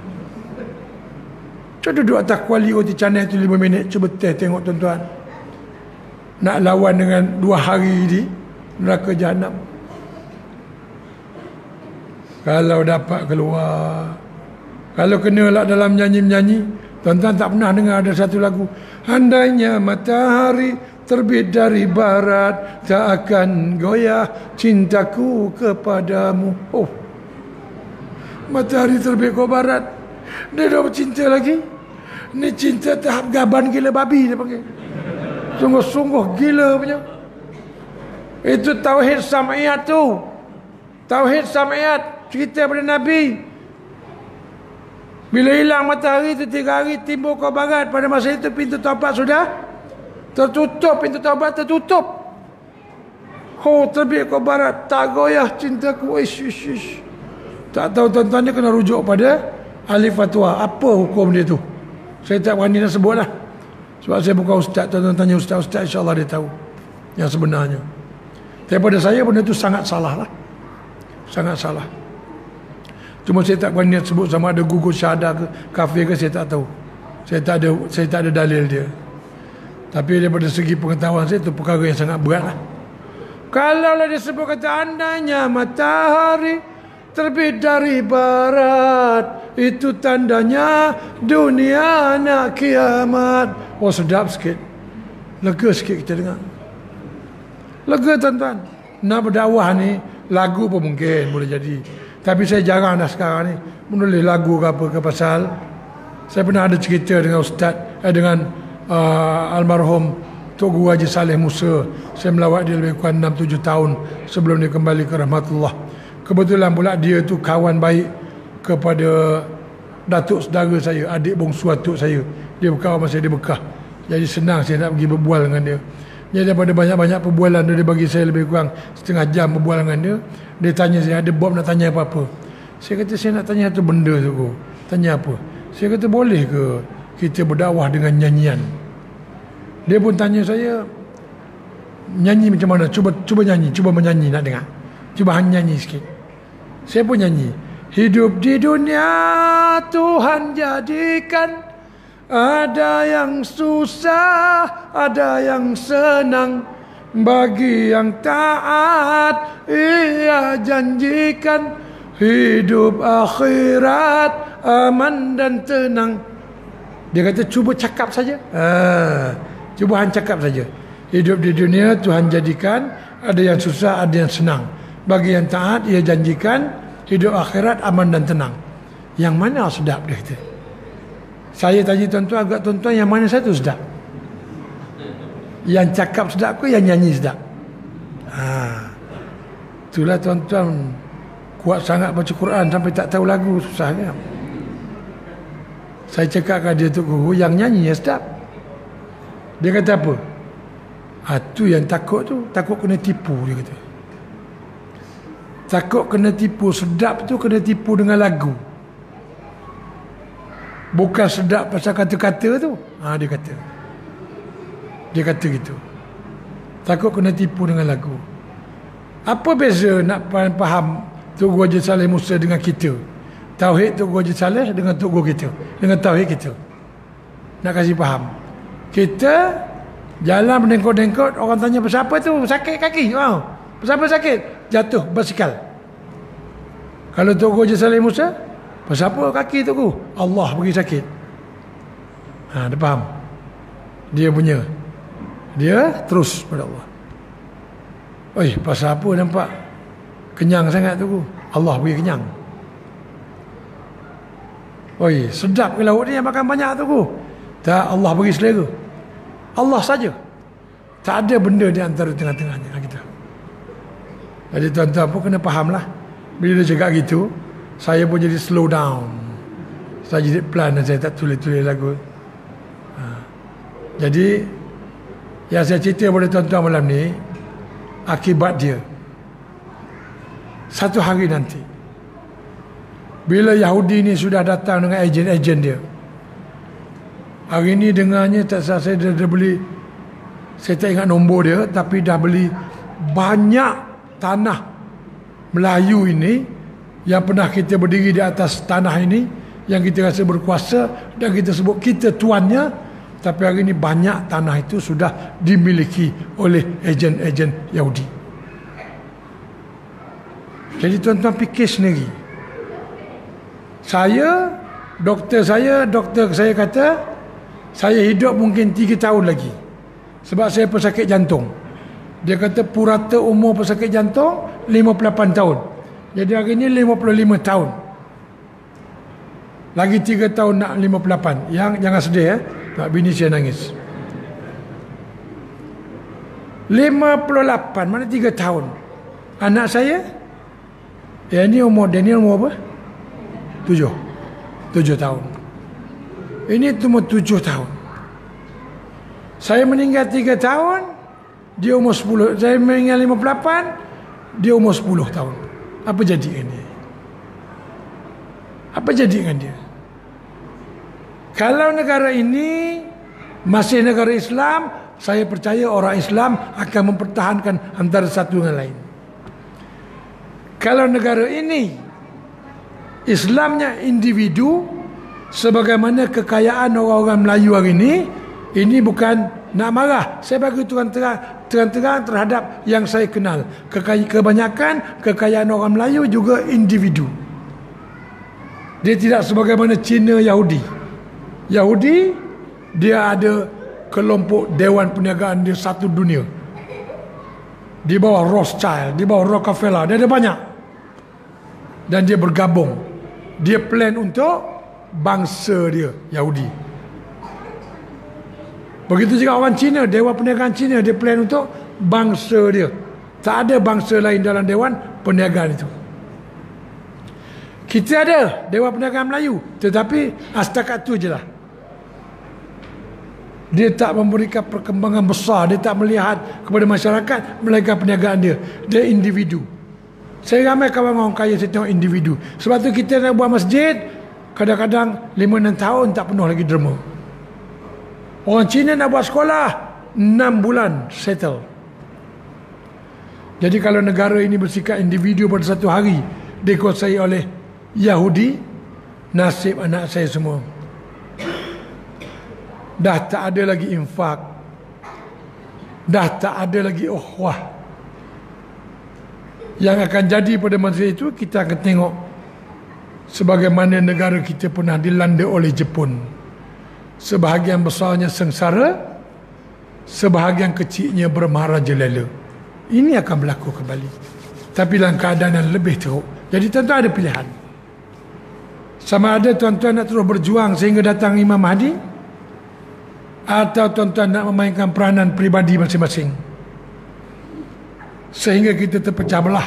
Cuba duduk atas kuali roti canai tu lima minit. Cuba test tengok, tuan-tuan. Nak lawan dengan dua hari di neraka jahanam. Kalau dapat keluar. Kalau kena lah dalam nyanyi-nyanyi. Tuan-tuan tak pernah dengar ada satu lagu. Andainya matahari terbit dari barat, tak akan goyah cintaku kepadamu. Oh, matahari terbit ke barat, dia dah bercinta lagi. Ni cinta tahap gaban gila babi dia panggil. Sungguh-sungguh gila punya. Itu tauhid sam'iyat tu. Tauhid sam'iyat. Cerita pada Nabi. Bila hilang matahari itu tiga hari timbul ke barat. Pada masa itu pintu tapak sudah Tertutup pintu taubat, tertutup. Oh, terbit ke barat, tak goyah cintaku. Ish, ish, ish. Tak tahu tuan-tuan, dia kena rujuk pada ahli fatwa. Apa hukum dia tu? Saya tak berani nak sebut lah. Sebab saya bukan ustaz. Tuan-tuan tanya ustaz-ustaz, insyaAllah dia tahu yang sebenarnya. Daripada saya, benda tu sangat salah lah. Sangat salah. Cuma saya tak berani nak sebut sama ada gugur syahadah ke kafir ke, saya tak tahu. Saya tak ada saya tak ada dalil dia. Tapi daripada segi pengetahuan saya, itu perkara yang sangat berat lah. Kalaulah disebut kata andainya matahari terbit dari barat, itu tandanya dunia nak kiamat. Oh, sedap sikit. Lega sikit kita dengar. Lega tuan-tuan. Nak berdakwah ni, lagu pun mungkin boleh jadi. Tapi saya jarang dah sekarang ni menulis lagu ke apa ke, pasal saya pernah ada cerita dengan ustaz, eh, dengan uh, almarhum Tok Guru Haji Saleh Musa. Saya melawat dia lebih kurang enam tujuh tahun sebelum dia kembali ke rahmatullah. Kebetulan pula dia tu kawan baik kepada datuk saudara saya, adik bongsu datuk saya. Dia berkawan masa dia Mekah. Jadi senang saya nak pergi berbual dengan dia. Jadi daripada banyak-banyak perbualan dia, dia bagi saya lebih kurang setengah jam berbual dengan dia. Dia tanya saya, ada Bob nak tanya apa-apa? Saya kata, saya nak tanya satu benda tu. Tanya apa? Saya kata, boleh ke kita berdakwah dengan nyanyian? Dia pun tanya saya, nyanyi macam mana? Cuba cuba nyanyi, cuba menyanyi, nak dengar. Cuba hanya nyanyi sikit. Saya pun nyanyi. Hidup di dunia Tuhan jadikan, ada yang susah, ada yang senang. Bagi yang taat, Ia janjikan hidup akhirat aman dan tenang. Dia kata, cuba cakap saja. Ha, cuba hanya cakap saja. Hidup di dunia Tuhan jadikan, ada yang susah, ada yang senang. Bagi yang taat, Ia janjikan hidup akhirat aman dan tenang. Yang mana sedap, dia kata. Saya tanya tuan-tuan, agak tuan-tuan, yang mana satu sedap? Yang cakap sedap ke yang nyanyi sedap? Ha, itulah tuan-tuan, kuat sangat baca Quran sampai tak tahu lagu, susahnya. Saya cakap kat dia tu, guru, yang nyanyi yang sedap. Dia kata apa? Ha, tu yang takut tu, takut kena tipu, dia kata. Takut kena tipu. Sedap tu kena tipu dengan lagu, bukan sedap pasal kata-kata tu. Ha, dia kata. Dia kata gitu. Takut kena tipu dengan lagu. Apa beza nak faham Tok Guru Haji Saleh Musa dengan kita? Tauhid Tok Guru Haji Saleh dengan Tok Guru kita, dengan tauhid kita. Nak kasih faham. Kita jalan berdengkot-dengkot, orang tanya pasal apa tu? Sakit kaki. Oh, pasal apa sakit? Jatuh basikal. Kalau Tok Guru Haji Saleh Musa, pasal apa kaki Tok Guru? Allah bagi sakit. Ha, dia faham. Dia punya. Dia terus pada Allah. Oi, pasal apa nampak kenyang sangat tu? Allah bagi kenyang. Oi, sedap ke lauk ni yang makan banyak tu? Tak, Allah bagi selera. Allah saja. Tak ada benda di antara tengah-tengahnya kita. Jadi tuan-tuan pun kena fahamlah. Bila dia cakap gitu, saya pun jadi slow down. Saya jadi pelan dan saya tak tulis-tulis lagu. Ha. Jadi yang saya cerita kepada tuan-tuan malam ni, akibat dia. Satu hari nanti, bila Yahudi ni sudah datang dengan ejen-ejen dia. Hari ni dengarnya tak salah saya dah, dah beli, saya tak ingat nombor dia, tapi dah beli banyak tanah Melayu ini yang pernah kita berdiri di atas tanah ini, yang kita rasa berkuasa dan kita sebut kita tuannya. Tapi hari ini banyak tanah itu sudah dimiliki oleh ejen-ejen Yahudi. Jadi tuan-tuan fikir sendiri. Saya, doktor saya, doktor saya kata, saya hidup mungkin tiga tahun lagi. Sebab saya pesakit jantung. Dia kata purata umur pesakit jantung lima puluh lapan tahun. Jadi hari ini lima puluh lima tahun. Lagi tiga tahun nak lima puluh lapan. Yang jangan sedih ya. Nak bini saya nangis. lima puluh lapan, mana tiga tahun. Anak saya, ya ini umur, Daniel umur apa? tujuh. tujuh tahun. Ini cuma tujuh tahun. Saya meninggal tiga tahun, dia umur sepuluh. Saya meninggal lima puluh lapan, dia umur sepuluh tahun. Apa jadi dengan dia? Apa jadi dengan dia? Kalau negara ini masih negara Islam, saya percaya orang Islam akan mempertahankan antara satu dengan lain. Kalau negara ini Islamnya individu, sebagaimana kekayaan orang-orang Melayu hari ini, ini bukan nak marah. Saya bagi terang-terang terang-terang terhadap yang saya kenal. Kekay- kebanyakan kekayaan orang Melayu juga individu. Dia tidak sebagaimana Cina Yahudi. Yahudi, dia ada kelompok dewan perniagaan dia satu dunia. Di bawah Rothschild, di bawah Rockefeller, dia ada banyak. Dan dia bergabung. Dia plan untuk bangsa dia, Yahudi. Begitu juga orang Cina, dewan perniagaan Cina, dia plan untuk bangsa dia. Tak ada bangsa lain dalam dewan perniagaan itu. Kita ada dewan perniagaan Melayu, tetapi setakat tu je lah. Dia tak memberikan perkembangan besar, dia tak melihat kepada masyarakat melainkan perniagaan dia. Dia individu. Saya ramai kawan orang kaya saya tengok individu. Sebab tu kita nak buat masjid, kadang-kadang lima enam tahun tak penuh lagi derma. Orang Cina nak buat sekolah enam bulan settle. Jadi kalau negara ini bersikap individu pada satu hari dikuasai oleh Yahudi, nasib anak saya semua. Dah tak ada lagi infak, dah tak ada lagi ukhuwah. Yang akan jadi pada masa itu, kita akan tengok sebagaimana negara kita pernah dilanda oleh Jepun. Sebahagian besarnya sengsara, sebahagian kecilnya bermarajalela. Ini akan berlaku kembali, tapi dalam keadaan yang lebih teruk. Jadi tuan-tuan ada pilihan. Sama ada tuan-tuan nak terus berjuang sehingga datang Imam Mahdi, atau tuan-tuan nak memainkan peranan pribadi masing-masing sehingga kita terpecah belah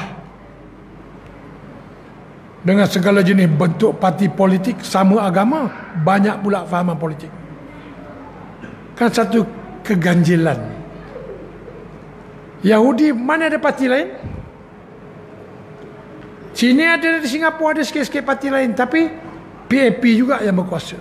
dengan segala jenis bentuk parti politik, sama agama, banyak pula fahaman politik. Kan satu keganjilan. Yahudi mana ada parti lain? Cina ada, di Singapura ada sikit-sikit parti lain, tapi P A P juga yang berkuasa.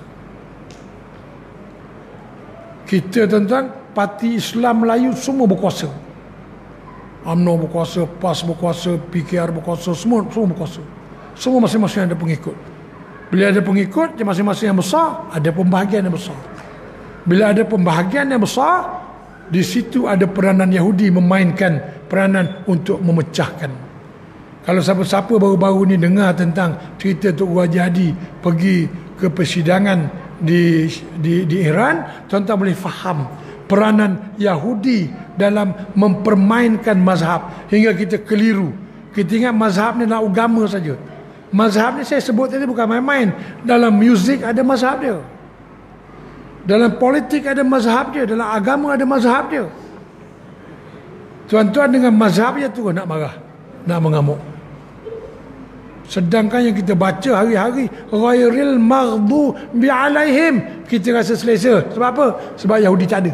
Kita tuan-tuan, parti Islam Melayu semua berkuasa. U M N O berkuasa, P A S berkuasa, P K R berkuasa, semua semua berkuasa. Semua masing-masing ada pengikut. Bila ada pengikut, masing-masing yang besar, ada pembahagian yang besar. Bila ada pembahagian yang besar, di situ ada peranan Yahudi memainkan peranan untuk memecahkan. Kalau siapa-siapa baru-baru ni dengar tentang cerita Tok Guru Haji Hadi pergi ke persidangan di di di Iran, tuan-tuan boleh faham peranan Yahudi dalam mempermainkan mazhab hingga kita keliru. Kita ingat mazhab ni adalah agama saja. Mazhab ni saya sebut tadi bukan main-main. Dalam muzik ada mazhab dia. Dalam politik ada mazhab dia. Dalam agama ada mazhab dia. Tuan-tuan dengan mazhab dia tu nak marah, nak mengamuk. Sedangkan yang kita baca hari-hari ghairil maghdubi alaihim, kita rasa selesa. Sebab apa? Sebab Yahudi tak ada.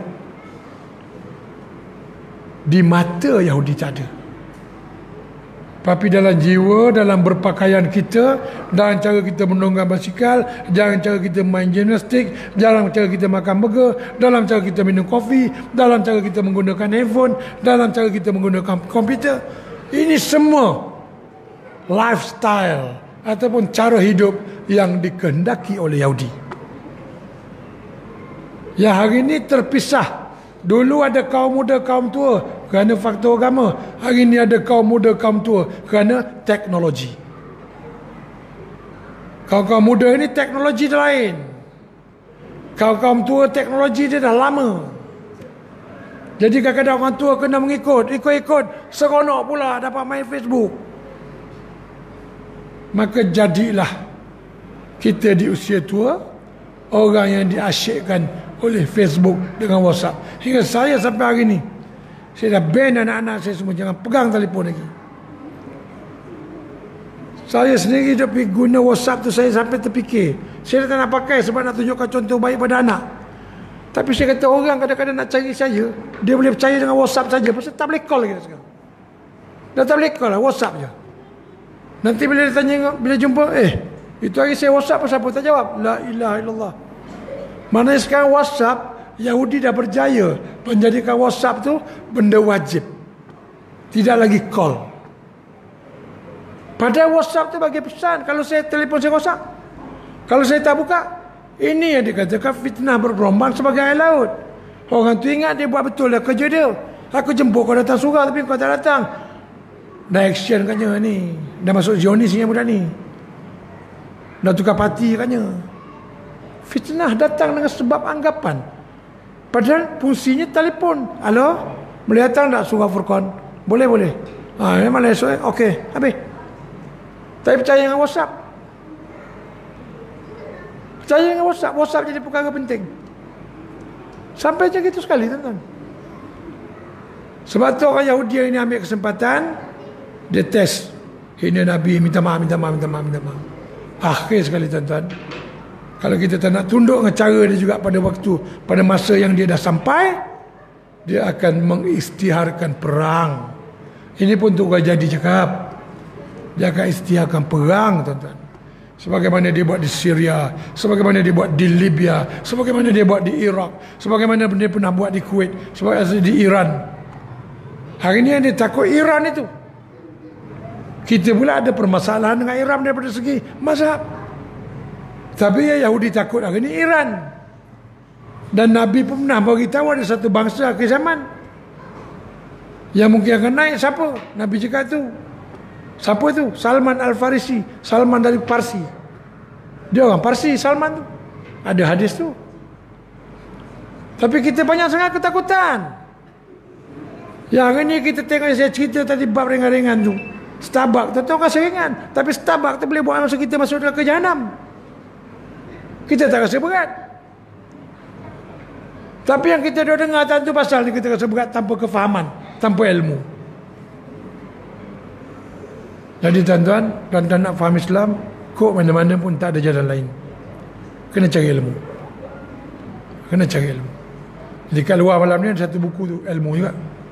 Di mata Yahudi tak ada. Tapi dalam jiwa, dalam berpakaian kita, dalam cara kita menunggang basikal, dalam cara kita main gimnastik, dalam cara kita makan burger, dalam cara kita minum kopi, dalam cara kita menggunakan handphone, dalam cara kita menggunakan komputer, ini semua lifestyle ataupun cara hidup yang dikehendaki oleh Yahudi. Yang hari ini terpisah. Dulu ada kaum muda, kaum tua kerana faktor agama. Hari ini ada kaum muda, kaum tua kerana teknologi. Kaum-kaum muda ini teknologi dia lain. Kaum-kaum tua teknologi dia dah lama. Jadi kadang-kadang orang tua kena mengikut, ikut-ikut, seronok pula dapat main Facebook. Maka jadilah kita di usia tua orang yang diasyikkan oleh Facebook dengan WhatsApp. Hingga saya sampai hari ini, saya dah ban anak-anak saya semua, jangan pegang telefon lagi. Saya sendiri tapi guna WhatsApp tu saya sampai terfikir, saya tak nak pakai sebab nak tunjukkan contoh baik pada anak. Tapi saya kata orang kadang-kadang nak cari saya, dia boleh percaya dengan WhatsApp saja. Pasal tak boleh call lagi sekarang. Dah tak boleh call lah, WhatsApp je. Nanti bila dia tanya, bila jumpa, eh, itu hari saya WhatsApp pasal apa? Tak jawab. La ilaha illallah. Maknanya sekarang WhatsApp, Yahudi dah berjaya menjadikan WhatsApp tu benda wajib. Tidak lagi call. Padahal WhatsApp tu bagi pesan. Kalau saya telefon saya rosak, kalau saya tak buka, ini yang dikatakan fitnah bergelombang sebagai air laut. Orang tu ingat dia buat betul lah kerja dia. Aku jemput kau datang surau tapi kau tak datang. Dah action katnya ni. Dah masuk Zionisnya budak ni. Dah tukar parti katnya. Fitnah datang dengan sebab anggapan. Padahal fungsinya telefon. Halo, boleh datang tak surau Furqan? Boleh, boleh. Ha, memang esok eh? Okey, habis. Tak percaya dengan WhatsApp. Percaya dengan WhatsApp. WhatsApp jadi perkara penting. Sampai macam itu sekali, tuan-tuan. Sebab tu orang Yahudi ini ambil kesempatan, dia test. Ini Nabi, minta maaf, minta maaf, minta maaf, minta maaf. Akhir sekali, tuan-tuan. Kalau kita tak nak tunduk dengan cara dia juga pada waktu, pada masa yang dia dah sampai, dia akan mengisytiharkan perang. Ini pun tu orang jadi cakap. Dia akan isytiharkan perang, tuan-tuan. Sebagaimana dia buat di Syria, sebagaimana dia buat di Libya, sebagaimana dia buat di Iraq, sebagaimana dia pernah buat di Kuwait, sebagaimana di Iran. Hari ini yang dia takut Iran itu. Kita pula ada permasalahan dengan Iran daripada segi mazhab. Tapi ya Yahudi takut hari ini Iran. Dan Nabi pun pernah beritahu ada satu bangsa akhir zaman yang mungkin akan naik. Siapa? Nabi cakap tu. Siapa tu? Salman Al-Farisi. Salman dari Parsi. Dia orang Parsi, Salman tu. Ada hadis tu. Tapi kita banyak sangat ketakutan. Yang hari ni kita tengok, saya cerita tadi bab ringan-ringan tu. Starbucks, tu rasa ringan. Tapi Starbucks tu boleh buat masa kita masuk ke jahanam. Kita tak rasa berat. Tapi yang kita dah dengar tu pasal ni kita rasa berat tanpa kefahaman, tanpa ilmu. Jadi tuan-tuan, tuan-tuan nak faham Islam, kok mana-mana pun tak ada jalan lain. Kena cari ilmu. Kena cari ilmu. Jadi kat luar malam ni ada satu buku tu, ilmu juga.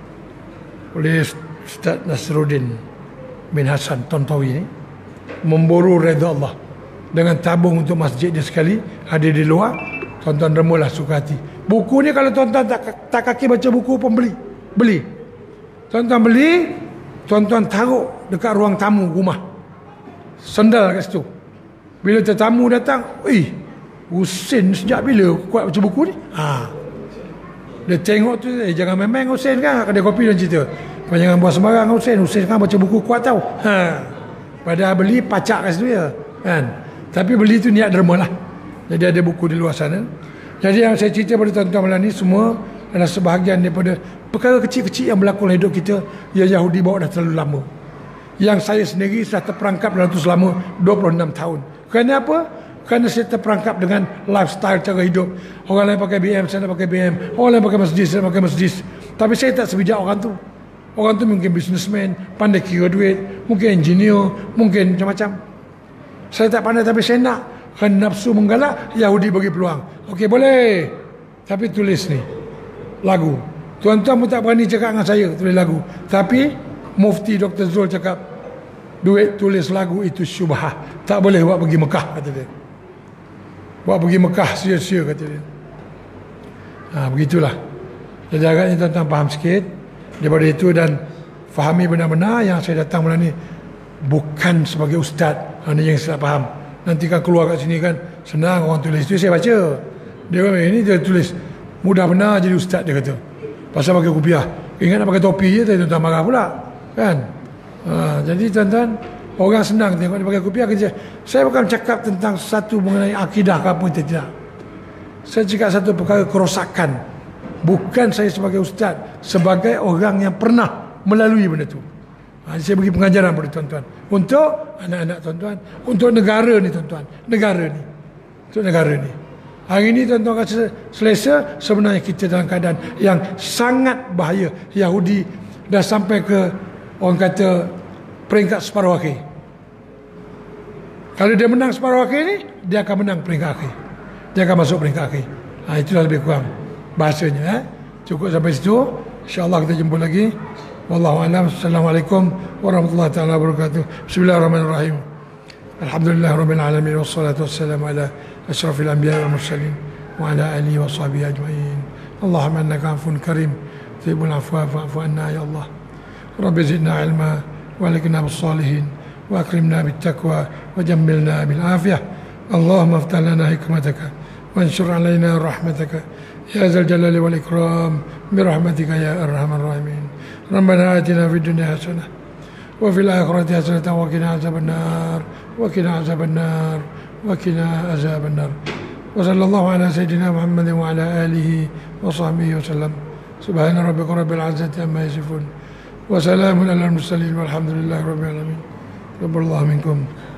Oleh Ustaz Nasruddin bin Hasan Tontowi ni. Memburu redha Allah. Dengan tabung untuk masjid dia sekali, ada di luar, tuan-tuan remulah suka hati. Buku ni kalau tuan-tuan tak, tak kaki baca buku pun beli. Beli. Tuan-tuan beli, tuan-tuan taruh dekat ruang tamu rumah. Sendal kat situ. Bila tetamu datang, eh, Husin sejak bila kuat baca buku ni? Ha. Dia tengok tu, eh, jangan main-main Husin kan. Kedai kopi dan cerita. Kau jangan buat sembarang Husin. Husin kan baca buku kuat tau. Ha. Padahal beli pacak kat situ ya. Kan? Tapi beli tu niat derma lah. Jadi ada buku di luar sana. Jadi yang saya cerita pada tuan-tuan malam ni semua adalah sebahagian daripada perkara kecil-kecil yang berlaku dalam hidup kita yang Yahudi bawa dah terlalu lama. Yang saya sendiri sudah terperangkap dalam itu selama dua puluh enam tahun. Kerana apa? Kerana saya terperangkap dengan lifestyle cara hidup. Orang lain pakai B M, saya nak pakai B M. Orang lain pakai Mercedes, saya nak pakai Mercedes. Tapi saya tak sebijak orang tu. Orang tu mungkin businessman, pandai kira duit, mungkin engineer, mungkin macam-macam. Saya tak pandai tapi saya nak. Kerana nafsu menggalak, Yahudi bagi peluang. Okey, boleh. Tapi tulis ni lagu. Tuan-tuan pun tak berani cakap dengan saya tulis lagu. Tapi Mufti Doktor Zul cakap duit tulis lagu itu syubhah. Tak boleh buat pergi Mekah, kata dia. Buat pergi Mekah sia-sia, kata dia. Ha, begitulah. Jadi agaknya tuan-tuan faham sikit daripada itu dan fahami benar-benar yang saya datang malam ni bukan sebagai ustaz. Ini yang saya faham. Nanti kan keluar kat sini kan senang orang tulis itu saya baca. Dia ini dia tulis mudah benar jadi ustaz, dia kata. Pasal pakai kopiah. Ingat nak pakai topi je tuan-tuan marah pula. Kan? Ha, jadi tuan-tuan, orang senang tengok dia pakai kopiah kerja. Saya bukan cakap tentang satu mengenai akidah ke apa itu tidak. Saya cakap satu perkara kerosakan. Bukan saya sebagai ustaz, sebagai orang yang pernah melalui benda tu. Ha, saya bagi pengajaran pada tuan-tuan. Untuk anak-anak tuan-tuan, untuk negara ni tuan-tuan. Negara ni. Untuk negara ni. Hari ini tuan-tuan rasa selesa, sebenarnya kita dalam keadaan yang sangat bahaya. Yahudi dah sampai ke, orang kata, peringkat separuh akhir. Kalau dia menang separuh akhir ni, dia akan menang peringkat akhir. Dia akan masuk peringkat akhir. Ha, itulah lebih kurang bahasanya. Eh? Cukup sampai situ. InsyaAllah kita jumpa lagi. Wallahu a'lam. Assalamualaikum warahmatullahi taala wabarakatuh. Bismillahirrahmanirrahim. Alhamdulillah rabbil alamin wassalatu wassalamu ala asyrafil anbiya'i wal mursalin wa ala alihi wa sahbihi ajma'in. Allahumma innaka 'afuwun karim tuhibbul 'afwa fa'fu 'anna ya Allah. Rabbi zidna 'ilma wa alikna bis salihin wa akrimna bit taqwa wa jammilna bil afiyah. Allahumma iftah lana hikmataka wa anshur 'alaina rahmataka ya zal jalali wal ikram bi rahmatika ya arhamar rahimin. Rabbana atina fid dunya hasanah wa fil akhirati hasanah wa qina azaban nar wa qina azaban nar wa qina azaban nar. Wa sallallahu ala sayyidina Muhammadin wa ala alihi wa sahbihi wa sallam. Subhana rabbika rabbil izzati amma yasifun wa salamun alal mursalin walhamdulillahi rabbil alamin. Rabballahu minkum.